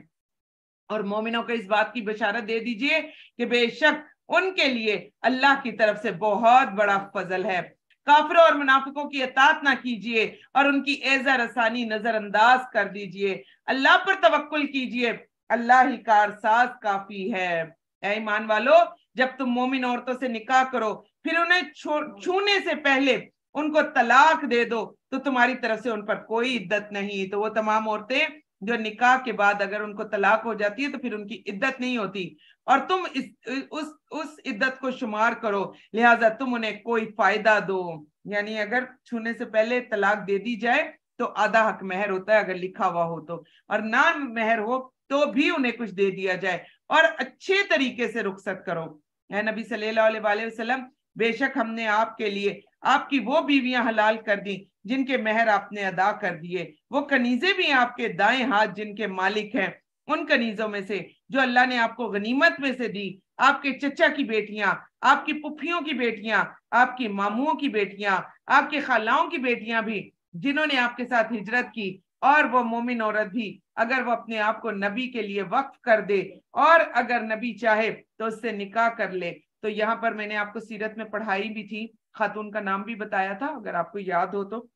और मोमिनों को इस बात की बशारत दे दीजिए कि बेशक उनके लिए अल्लाह की तरफ से बहुत बड़ा फजल है। काफिरों और मुनाफिकों की अतात ना कीजिए और उनकी एज़ा रसानी नजरअंदाज कर दीजिए। अल्लाह पर तवक्कुल कीजिए, अल्लाह ही कारसाज काफी है। ऐ ईमान वालो, जब तुम मोमिन औरतों से निकाह करो फिर उन्हें छूने से पहले उनको तलाक दे दो तो तुम्हारी तरफ से उन पर कोई इद्दत नहीं। तो वो तमाम औरतें जो निकाह के बाद अगर उनको तलाक हो जाती है तो फिर उनकी इद्दत नहीं होती, और तुम इस उस उस इद्दत को शुमार करो, लिहाजा तुम उन्हें कोई फायदा दो। यानी अगर छूने से पहले तलाक दे दी जाए तो आधा हक महर होता है अगर लिखा हुआ हो तो, और ना महर हो तो भी उन्हें कुछ दे दिया जाए, और अच्छे तरीके से रुखसत करो। ऐ नबी सल्लल्लाहु अलैहि वसल्लम, बेशक हमने आपके लिए आपकी वो बीवियां हलाल कर दी जिनके महर आपने अदा कर दिए, वो कनीजे भी आपके दाएं हाथ जिनके मालिक हैं, उन कनीजों में से जो अल्लाह ने आपको गनीमत में से दी, आपके चचा की बेटियां, आपकी पुफियों की बेटियां, आपकी मामुओं की बेटियां, आपके खालाओं की बेटियां भी जिन्होंने आपके साथ हिजरत की, और वो मोमिन औरत भी अगर वो अपने आप को नबी के लिए वक्फ कर दे और अगर नबी चाहे तो उससे निकाह कर ले। तो यहाँ पर मैंने आपको सीरत में पढ़ाई भी थी, खातून का नाम भी बताया था अगर आपको याद हो तो,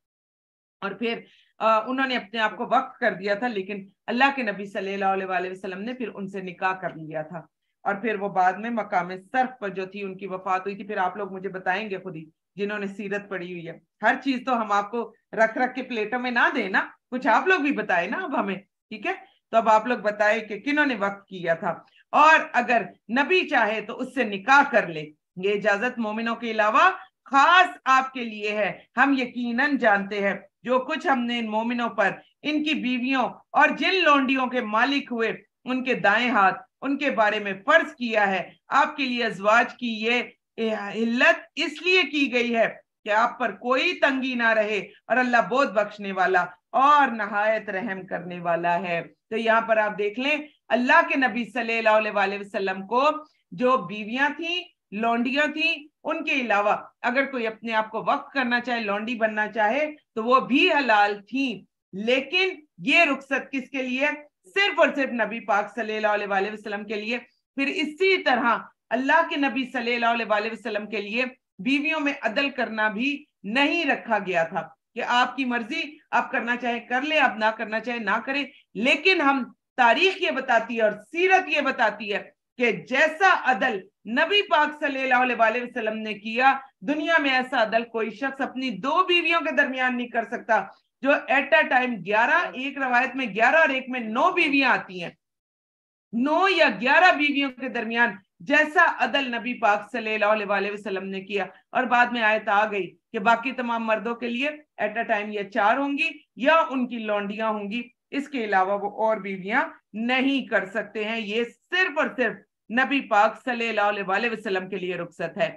और फिर आ, उन्होंने अपने आप को वक्फ कर दिया था, लेकिन अल्लाह के नबी सल्लल्लाहु अलैहि वसल्लम ने फिर उनसे निकाह कर लिया था, और फिर वो बाद में मकाम सर्फ पर जो थी उनकी वफात हुई थी। फिर आप लोग मुझे बताएंगे खुद ही जिन्होंने सीरत पढ़ी हुई है, हर चीज तो हम आपको रख रख के प्लेटों में ना देना, कुछ आप लोग भी बताए ना अब हमें, ठीक है। तो अब आप लोग बताए कि किन्होंने वक्फ किया था, और अगर नबी चाहे तो उससे निकाह कर ले। ये इजाजत मोमिनों के अलावा खास आपके लिए है। हम यकीनन जानते हैं जो कुछ हमने इन मोमिनों पर, इनकी बीवियों और जिन लोंडियों के मालिक हुए उनके दाएं हाथ, उनके बारे में फर्ज किया है। आपके लिए अज़वाज की ये इल्लत इसलिए की गई है कि आप पर कोई तंगी ना रहे, और अल्लाह बहुत बख्शने वाला और नहायत रहम करने वाला है। तो यहाँ पर आप देख लें, अल्लाह के नबी सल्लल्लाहु अलैहि वसल्लम को जो बीवियां थी, लौंडियां थी, उनके अलावा अगर कोई अपने आप को वक्फ करना चाहे, लौंडी बनना चाहे, तो वो भी हलाल थी। लेकिन ये रुखसत किसके लिए? सिर्फ और सिर्फ नबी पाक सल्लल्लाहु अलैहि वसल्लम के लिए। फिर इसी तरह अल्लाह के नबी सल्लल्लाहु अलैहि वसल्लम के लिए बीवियों में अदल करना भी नहीं रखा गया था कि आपकी मर्जी, आप करना चाहे कर ले, आप ना करना चाहे ना करें। लेकिन हम तारीख ये बताती है और सीरत ये बताती है कि जैसा अदल नबी पाक सल्लल्लाहु अलैहि वसल्लम ने किया, दुनिया में ऐसा अदल कोई शख्स अपनी दो बीवियों के दरमियान नहीं कर सकता, जो एट अ टाइम ग्यारह, एक रवायत में ग्यारह और एक में नौ बीवियां आती हैं, नौ या ग्यारह बीवियों के दरमियान जैसा अदल नबी पाक सल्लल्लाहु अलैहि वसल्लम ने किया। और बाद में आयत आ गई कि बाकी तमाम मर्दों के लिए एट अ टाइम या चार होंगी या उनकी लौंडियां होंगी, इसके अलावा वो और बीवियां नहीं कर सकते हैं। ये सिर्फ और सिर्फ नबी पाक सल्लल्लाहु अलैहि वसल्लम के लिए रुखसत है।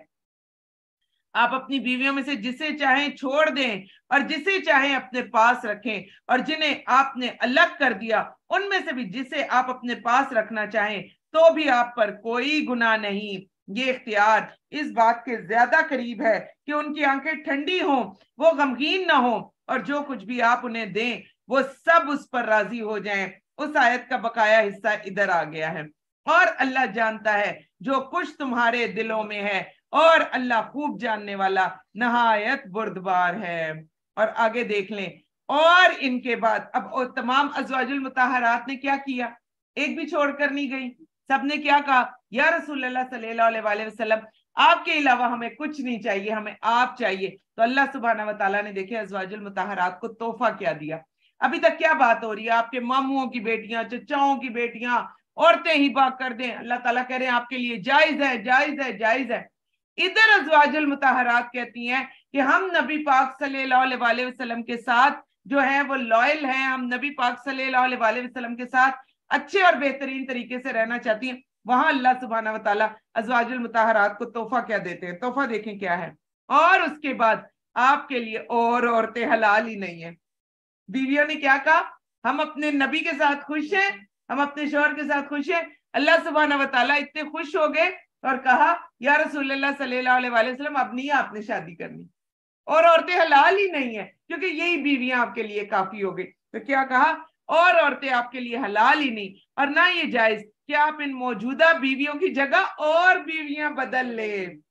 आप अपनी बीवियों में से जिसे चाहें छोड़ दें और जिसे चाहें अपने पास रखें, और जिन्हें आपने अलग कर दिया उनमें से भी जिसे आप अपने पास रखना चाहें तो भी आप पर कोई गुनाह नहीं। ये इख्तियार इस बात के ज्यादा करीब है कि उनकी आंखें ठंडी हों, वो गमगीन ना हो, और जो कुछ भी आप उन्हें दें वो सब उस पर राजी हो जाएं। उस आयत का बकाया हिस्सा इधर आ गया है। और अल्लाह जानता है जो कुछ तुम्हारे दिलों में है, और अल्लाह खूब जानने वाला नहायत बुर्दबार है। और आगे देख लें, और इनके बाद अब तमाम अज़वाजुल मुताहरात ने क्या किया? एक भी छोड़कर नहीं गई, सबने क्या कहा? या रसूलुल्लाह सल्लल्लाहु अलैहि वसल्लम, आपके अलावा हमें कुछ नहीं चाहिए, हमें आप चाहिए। तो अल्लाह सुब्हानहू व तआला ने देखे अज़वाजुल मुताहरात को तोहफा क्या दिया। अभी तक क्या बात हो रही है? आपके मामुओं की बेटियां, चचाओं की बेटियां, औरतें हिबा कर दें। अल्लाह ताला कह रहे हैं आपके लिए जायज है, जायज है, जायज है। इधर अज़वाजुल मुताहरात कहती हैं कि हम नबी पाक सल्लल्लाहु अलैहि वसल्लम के साथ जो है वो लॉयल हैं, हम नबी पाक सल्लल्लाहु अलैहि वसल्लम के साथ अच्छे और बेहतरीन तरीके से रहना चाहती हैं। वहां अल्लाह सुब्हानहू व तआला अज़वाजुल मुताहरात को तोहफा क्या देते हैं? तोहफा देखें क्या है। और उसके बाद आपके लिए और औरतें हलाल ही नहीं है। बीवियों ने क्या कहा? हम अपने नबी के साथ खुश हैं, हम अपने शौहर के साथ खुश हैं। अल्लाह सुब्हानहू व तआला इतने खुश हो गए और कहा या रसूलुल्लाह सल्लल्लाहु अलैहि वसल्लम, अब नहीं आपने शादी करनी, और औरतें हलाल ही नहीं है, क्योंकि यही बीवियां आपके लिए काफी हो गई। तो क्या कहा? और औरतें आपके लिए हलाल ही नहीं, और ना ये जायज कि आप इन मौजूदा बीवियों की जगह और बीवियां बदल ले।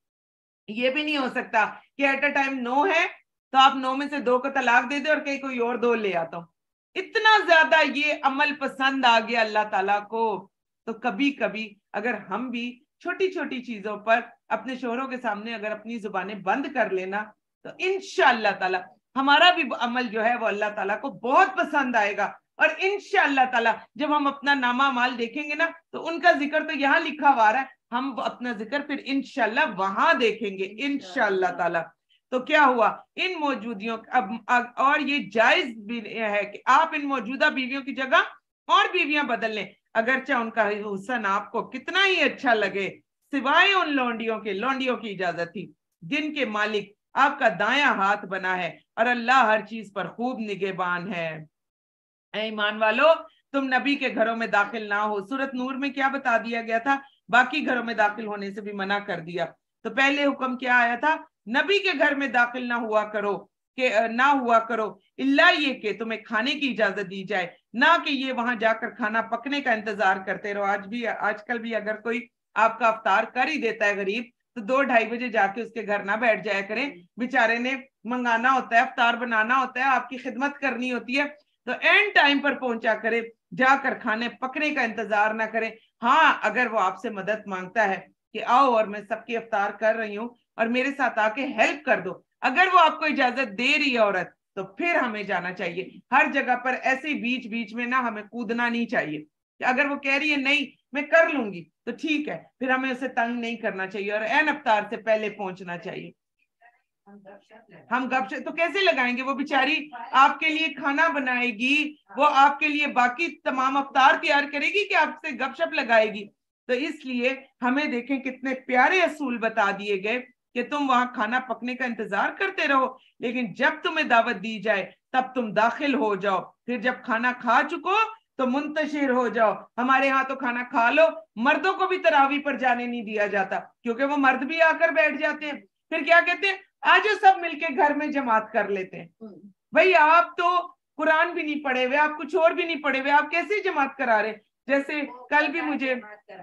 ये भी नहीं हो सकता कि एट अ टाइम नो है तो आप नौ में से दो को तलाक दे दे और कहीं कोई और दो ले आता हूं। इतना ज्यादा ये अमल पसंद आ गया अल्लाह ताला को। तो कभी कभी अगर हम भी छोटी छोटी चीजों पर अपने शोहरों के सामने अगर अपनी जुबानें बंद कर लेना, तो इंशाअल्लाह ताला हमारा भी अमल जो है वो अल्लाह ताला को बहुत पसंद आएगा। और इंशाअल्लाह ताला जब हम अपना नामा माल देखेंगे ना, तो उनका जिक्र तो यहाँ लिखा हुआ है, हम अपना जिक्र फिर इंशाअल्लाह वहां देखेंगे इंशाअल्लाह ताला। तो क्या हुआ? इन मौजूदियों अब और ये जायज भी है कि आप इन मौजूदा बीवियों की जगह और बीवियां बदल लें, अगरचे उनका हुस्न आपको कितना ही अच्छा लगे, सिवाय उन लौंडियों के। लौंडियों की इजाजत थी जिनके मालिक आपका दाया हाथ बना है, और अल्लाह हर चीज पर खूब निगहबान है। ऐ ईमान वालो, तुम नबी के घरों में दाखिल ना हो। सूरत नूर में क्या बता दिया गया था? बाकी घरों में दाखिल होने से भी मना कर दिया। तो पहले हुक्म क्या आया था? नबी के घर में दाखिल ना हुआ करो, कि ना हुआ करो इल्ला ये कि तुम्हें खाने की इजाजत दी जाए, ना कि ये वहां जाकर खाना पकने का इंतजार करते रहो। आज भी आजकल भी अगर कोई आपका अफ्तार कर ही देता है गरीब, तो दो ढाई बजे जाके उसके घर ना बैठ जाया करें। बेचारे ने मंगाना होता है, अफ्तार बनाना होता है, आपकी खिदमत करनी होती है, तो एंड टाइम पर पहुंचा करे, जाकर खाने पकने का इंतजार ना करें। हाँ, अगर वो आपसे मदद मांगता है कि आओ और मैं सबकी अफ्तार कर रही हूँ और मेरे साथ आके हेल्प कर दो, अगर वो आपको इजाजत दे रही है औरत, तो फिर हमें जाना चाहिए। हर जगह पर ऐसे बीच बीच में ना हमें कूदना नहीं चाहिए। अगर वो कह रही है नहीं मैं कर लूंगी, तो ठीक है, फिर हमें उसे तंग नहीं करना चाहिए और एन अफ्तार से पहले पहुंचना चाहिए। हम गपशप तो कैसे लगाएंगे? वो बेचारी आपके लिए खाना बनाएगी, वो आपके लिए बाकी तमाम अफ्तार तैयार करेगी कि आपसे गपशप लगाएगी? तो इसलिए हमें देखें कितने प्यारे असूल बता दिए गए कि तुम वहां खाना पकने का इंतजार करते रहो, लेकिन जब तुम्हें दावत दी जाए तब तुम दाखिल हो जाओ, फिर जब खाना खा चुको तो मुंतशिर हो जाओ। हमारे यहाँ तो खाना खा लो, मर्दों को भी तरावी पर जाने नहीं दिया जाता, क्योंकि वो मर्द भी आकर बैठ जाते हैं। फिर क्या कहते हैं, आज सब मिलके घर में जमात कर लेते हैं। भाई आप तो कुरान भी नहीं पढ़े हुए, आप कुछ और भी नहीं पढ़े हुए, आप कैसे जमात करा रहे? जैसे कल भी मुझे,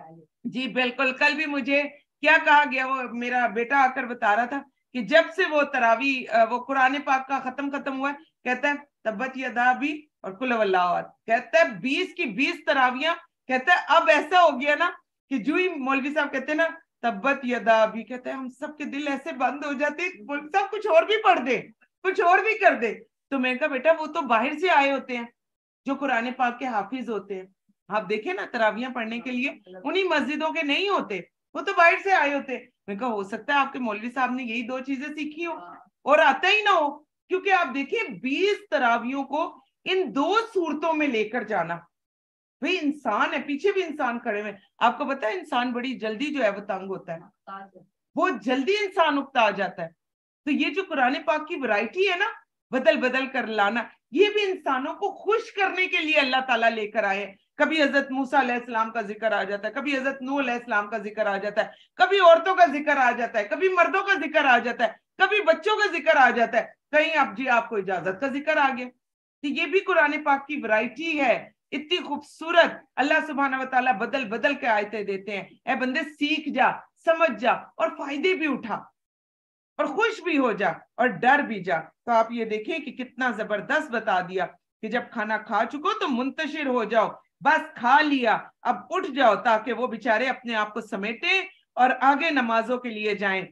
जी बिल्कुल, कल भी मुझे क्या कहा गया, वो मेरा बेटा आकर बता रहा था कि जब से वो तरावी वो कुरान पाक का खत्म खत्म हुआ है, कहता है तब्बत यदा भी और कुल वल्लाह, कहता है बीस की बीस तरावियां, कहता है अब ऐसा हो गया ना कि जो ही मौलवी साहब कहते हैं ना तब्बत यदा भी, कहता है हम सबके दिल ऐसे बंद हो जाते, सब कुछ और भी पढ़ दे, कुछ और भी कर दे। तो मैंने कहा बेटा वो तो बाहर से आए होते हैं जो कुरान पाक के हाफिज होते हैं, आप देखें ना तरावियां पढ़ने के लिए उन्हीं मस्जिदों के नहीं होते, वो तो बाहर से आए होते। मैंने कहा हो सकता है आपके मौलवी साहब ने यही दो चीजें सीखी हो और आता ही ना हो, क्योंकि आप देखिए बीस तरावियों को इन दो सूरतों में लेकर जाना, भाई इंसान है, पीछे भी इंसान खड़े हुए। आपको पता है इंसान बड़ी जल्दी जो है वो तंग होता है, वो जल्दी इंसान उकता आ जाता है। तो ये जो कुरान पाक की वैरायटी है ना, बदल बदल कर लाना, ये भी इंसानों को खुश करने के लिए अल्लाह ताला लेकर आए। कभी हजरत मूसा अलैहिस्सलाम का जिक्र आ जाता है, कभी हजरत नूह अलैहिस्सलाम का जिक्र आ जाता है, कभी औरतों का जिक्र आ जाता है, कभी मर्दों का जिक्र आ जाता है, कभी बच्चों का जिक्र आ जाता है, कहीं आप जी आपको इजाजत का जिक्र आ गया। तो ये भी कुरान पाक की वैरायटी है, इतनी खूबसूरत। अल्लाह सुब्हानहू व तआला बदल बदल के आयतें देते हैं, ए बंदे सीख जा, समझ जा और फायदे भी उठा और खुश भी हो जा और डर भी जा। तो आप ये देखें कि कितना जबरदस्त बता दिया कि जब खाना खा चुको तो मुंतशिर हो जाओ, बस खा लिया अब उठ जाओ, ताकि वो बेचारे अपने आप को समेटे और आगे नमाजों के लिए जाएं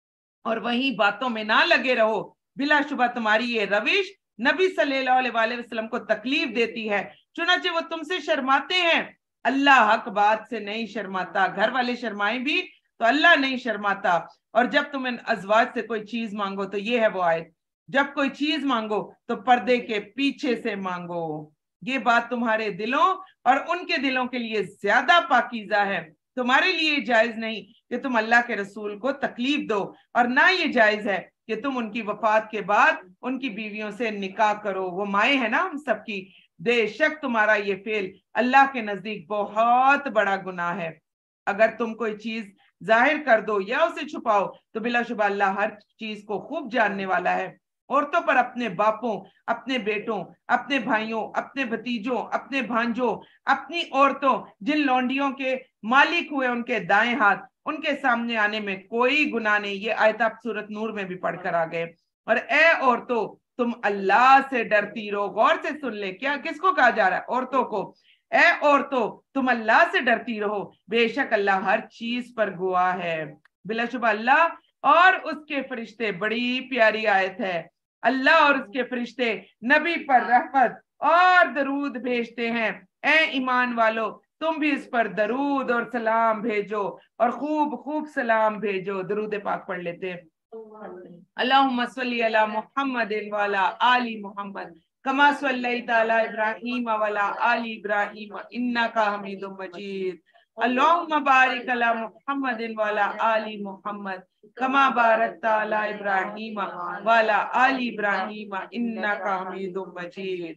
और वही बातों में ना लगे रहो। बिलाशुबा तुम्हारी ये रविश नबी सल्लल्लाहु अलैहि वसल्लम को तकलीफ देती है, चुनाचे वो तुमसे शर्माते हैं, अल्लाह हक बात से नहीं शर्माता। घर वाले शर्माए भी तो अल्लाह नहीं शर्माता। और जब तुम इन अजवाज से कोई चीज मांगो, तो ये है वो आयत, जब कोई चीज मांगो तो पर्दे के पीछे से मांगो, ये बात तुम्हारे दिलों और उनके दिलों के लिए ज्यादा पाकीज़ा है। तुम्हारे लिए जायज नहीं कि तुम अल्लाह के रसूल को तकलीफ दो, और ना ये जायज है कि तुम उनकी वफात के बाद उनकी बीवियों से निकाह करो, वो माए है ना हम सबकी। बेशक तुम्हारा ये फेल अल्लाह के नजदीक बहुत बड़ा गुनाह है। अगर तुम कोई चीज जाहिर कर दो या उसे छुपाओ तो बिलाशुबा अल्लाह हर चीज को खूब जानने वाला है। औरतों पर अपने बापों, अपने बेटों, अपने भाइयों, अपने भतीजों, अपने भांजों, अपनी औरतों, जिन लौंडियों के मालिक हुए उनके दाएं हाथ, उनके सामने आने में कोई गुनाह नहीं। ये आयत आप सूरत नूर में भी पढ़कर आ गए। और ए औरतों तुम अल्लाह से डरती रहो, गौर से सुन ले, क्या किसको कहा जा रहा है? औरतों को। ए औरतों तुम अल्लाह से डरती रहो, बेशक अल्लाह हर चीज पर गवाह है। बिलाशुबा अल्लाह और उसके फरिश्ते, बड़ी प्यारी आयत है, अल्लाह और उसके फरिश्ते नबी पर रहमत और दरूद भेजते हैं। ए ईमान वालो तुम भी इस पर दरूद और सलाम भेजो, और खूब खूब सलाम भेजो। दरूद पाक पढ़ लेते हैं। अल्लाहुम्मा सल्ली अला मुहम्मदिन व अला आलि मुहम्मद कमा सल्लैता अला इब्राहीम व अला आलि इब्राहीम इन्नका हमीदुम मजीद। अल्लाहुम्मा बारिक अला मुहम्मदिन व अला आलि मुहम्मद कमा बारकता अला इब्राहीम व अला आलि इब्राहीम इन्नका हमीदुम मजीद।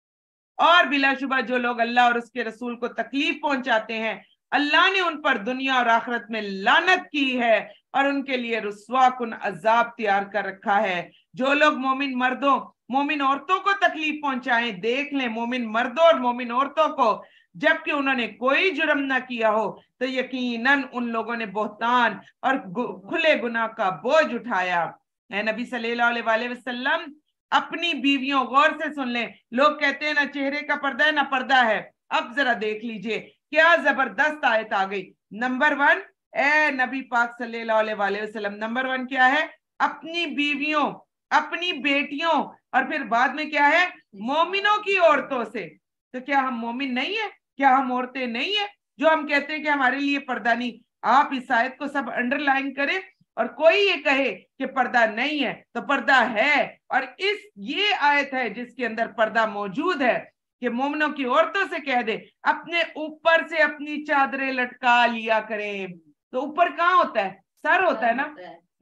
और बिलाशुबा जो लोग अल्लाह और उसके रसूल को तकलीफ पहुंचाते हैं, अल्लाह ने उन पर दुनिया और आखिरत में लानत की है और उनके लिए रुस्वा कुन अजाब तैयार कर रखा है। जो लोग मोमिन मर्दों, मोमिन औरतों को तकलीफ पहुंचाएं, देख लें मोमिन मर्दों और मोमिन औरतों को, जबकि उन्होंने कोई जुर्म ना किया हो, तो यकीनन उन लोगों ने बोहतान और खुले गुनाह का बोझ उठाया है। नबी सल्लल्लाहु अलैहि वसल्लम अपनी बीवियों, गौर से सुन लें, लोग कहते हैं ना चेहरे का पर्दा है ना पर्दा है, अब जरा देख लीजिए क्या जबरदस्त आयत आ गई। नंबर वन, ए नबी पाक सल्लल्लाहु अलैहि वसल्लम, नंबर वन क्या है? अपनी बीवियों, अपनी बेटियों, और फिर बाद में क्या है? मोमिनों की औरतों से। तो क्या हम मोमिन नहीं है? क्या हम औरतें नहीं है जो हम कहते हैं कि हमारे लिए पर्दा नहीं? आप इस आयत को सब अंडरलाइन करें, और कोई ये कहे कि पर्दा नहीं है तो पर्दा है। और इस ये आयत है जिसके अंदर पर्दा मौजूद है कि मोमिनों की औरतों से कह दे अपने ऊपर से अपनी चादरें लटका लिया करें। तो ऊपर कहाँ होता है? सर होता है ना।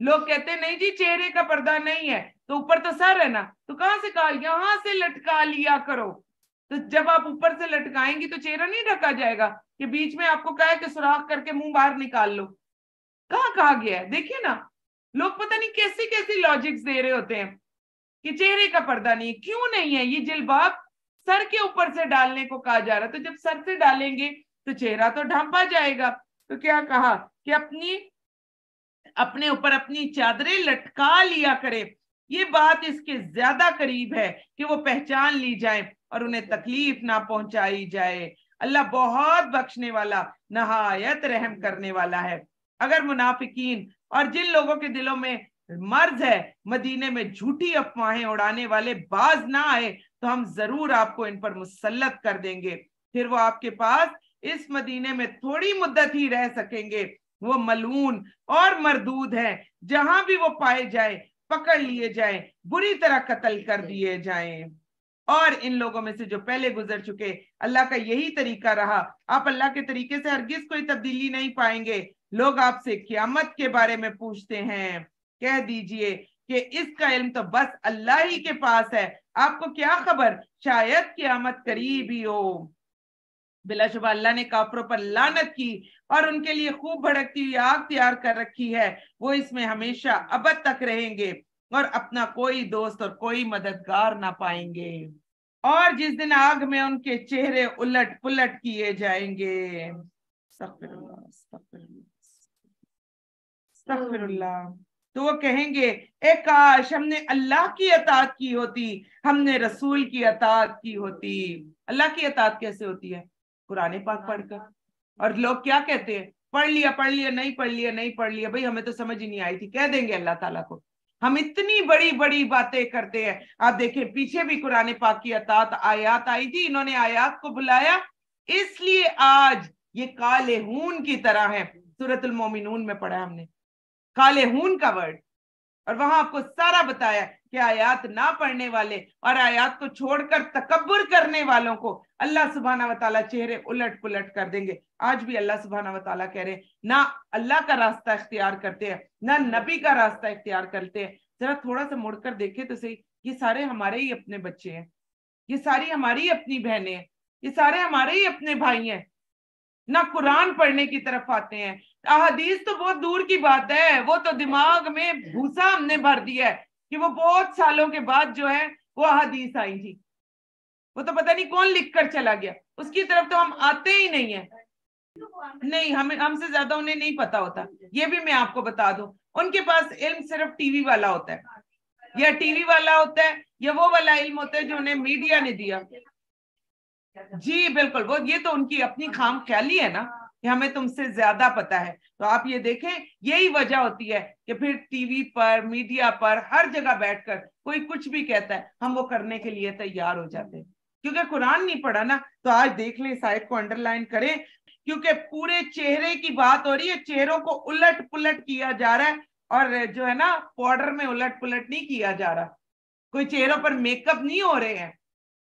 लोग कहते हैं नहीं जी चेहरे का पर्दा नहीं है, तो ऊपर तो सर है ना, तो कहां से कहा, यहां से लटका लिया करो। तो जब आप ऊपर से लटकाएंगी तो चेहरा नहीं ढका जाएगा, कि बीच में आपको कहा है कि सुराख करके मुंह बाहर निकाल लो, कहाँ कहा गया है? देखिए ना, लोग पता नहीं कैसी कैसी लॉजिक्स दे रहे होते हैं कि चेहरे का पर्दा नहीं है। क्यों नहीं है? ये जिल्बाब सर के ऊपर से डालने को कहा जा रहा है, तो जब सर से डालेंगे तो चेहरा तो ढांपा जाएगा। तो क्या कहा कि अपनी अपने ऊपर अपनी चादरें लटका लिया करे। ये बात इसके ज्यादा करीब है कि वो पहचान ली जाए और उन्हें तकलीफ ना पहुंचाई जाए। अल्लाह बहुत बख्शने वाला, नहायत रहम करने वाला है। अगर मुनाफिकीन और जिन लोगों के दिलों में मर्ज है मदीने में झूठी अफवाहें उड़ाने वाले बाज ना आए, तो हम जरूर आपको इन पर मुसल्लत कर देंगे। फिर वो आपके पास इस मदीने में थोड़ी मुद्दत ही रह सकेंगे। वो मलून और मरदूद है, जहां भी वो पाए जाए पकड़ लिए जाएं, बुरी तरह कत्ल कर दिए जाएं। और इन लोगों में से जो पहले गुजर चुके, अल्लाह का यही तरीका रहा। आप अल्लाह के तरीके से हरगिज कोई तब्दीली नहीं पाएंगे। लोग आपसे क़यामत के बारे में पूछते हैं, कह दीजिए कि इसका इल्म तो बस अल्लाह ही के पास है, आपको क्या खबर, शायद क़यामत करीब ही हो। बिलाशुबा अल्लाह ने काफरों पर लानत की और उनके लिए खूब भड़कती हुई आग तैयार कर रखी है। वो इसमें हमेशा अबद तक रहेंगे और अपना कोई दोस्त और कोई मददगार ना पाएंगे। और जिस दिन आग में उनके चेहरे उलट पुलट किए जाएंगे। अस्तगफिरुल्लाह, अस्तगफिरुल्लाह, अस्तगफिरुल्लाह। तो वो कहेंगे, ए काश हमने अल्लाह की अताअत की होती, हमने रसूल की अताअत की होती। अल्लाह की अताअत कैसे होती है? कुरान पाक पढ़कर। और लोग क्या कहते हैं, पढ़ लिया पढ़ लिया, नहीं पढ़ लिया नहीं पढ़ लिया, भाई हमें तो समझ ही नहीं आई थी, कह देंगे अल्लाह ताला को। हम इतनी बड़ी बड़ी बातें करते हैं। आप देखें पीछे भी कुरान पाक की अताअत आयात आई थी, इन्होंने आयात को बुलाया, इसलिए आज ये काले हून की तरह है। सूरतुल मोमिनून में पढ़ा हमने काले हून का वर्ड, और वहां आपको सारा बताया कि आयात ना पढ़ने वाले और आयात को छोड़कर तकब्बुर करने वालों को अल्लाह सुब्हाना व तआला चेहरे उलट पुलट कर देंगे। आज भी अल्लाह सुब्हाना व तआला कह रहे हैं, ना अल्लाह का रास्ता इख्तियार करते हैं, ना नबी का रास्ता इख्तियार करते हैं। जरा थोड़ा सा मुड़कर देखे तो सही, ये सारे हमारे ही अपने बच्चे हैं, ये सारी हमारी अपनी बहनें हैं, ये सारे हमारे ही अपने भाई हैं। ना कुरान पढ़ने की तरफ आते हैं, अहदीस तो बहुत दूर की बात है, वो तो दिमाग में भूसा हमने भर दिया है कि वो बहुत सालों के बाद जो है वो अहदीस आई थी, वो तो पता नहीं कौन लिख कर चला गया, उसकी तरफ तो हम आते ही नहीं है। नहीं, हमें हमसे ज्यादा उन्हें नहीं पता होता। ये भी मैं आपको बता दूं, उनके पास इल्म सिर्फ टीवी वाला होता है, या टीवी वाला होता है, या वो वाला इल्म होता है जो उन्हें मीडिया ने दिया। जी बिल्कुल, वो ये तो उनकी अपनी खाम ख्याली है ना कि हमें तुमसे ज्यादा पता है। तो आप ये देखें, यही वजह होती है कि फिर टीवी पर, मीडिया पर, हर जगह बैठकर कोई कुछ भी कहता है, हम वो करने के लिए तैयार हो जाते हैं, क्योंकि कुरान नहीं पढ़ा ना। तो आज देख लें, इस आयत को अंडरलाइन करें, क्योंकि पूरे चेहरे की बात हो रही है, चेहरों को उलट पुलट किया जा रहा है। और जो है ना, पाउडर में उलट पुलट नहीं किया जा रहा, कोई चेहरों पर मेकअप नहीं हो रहे हैं,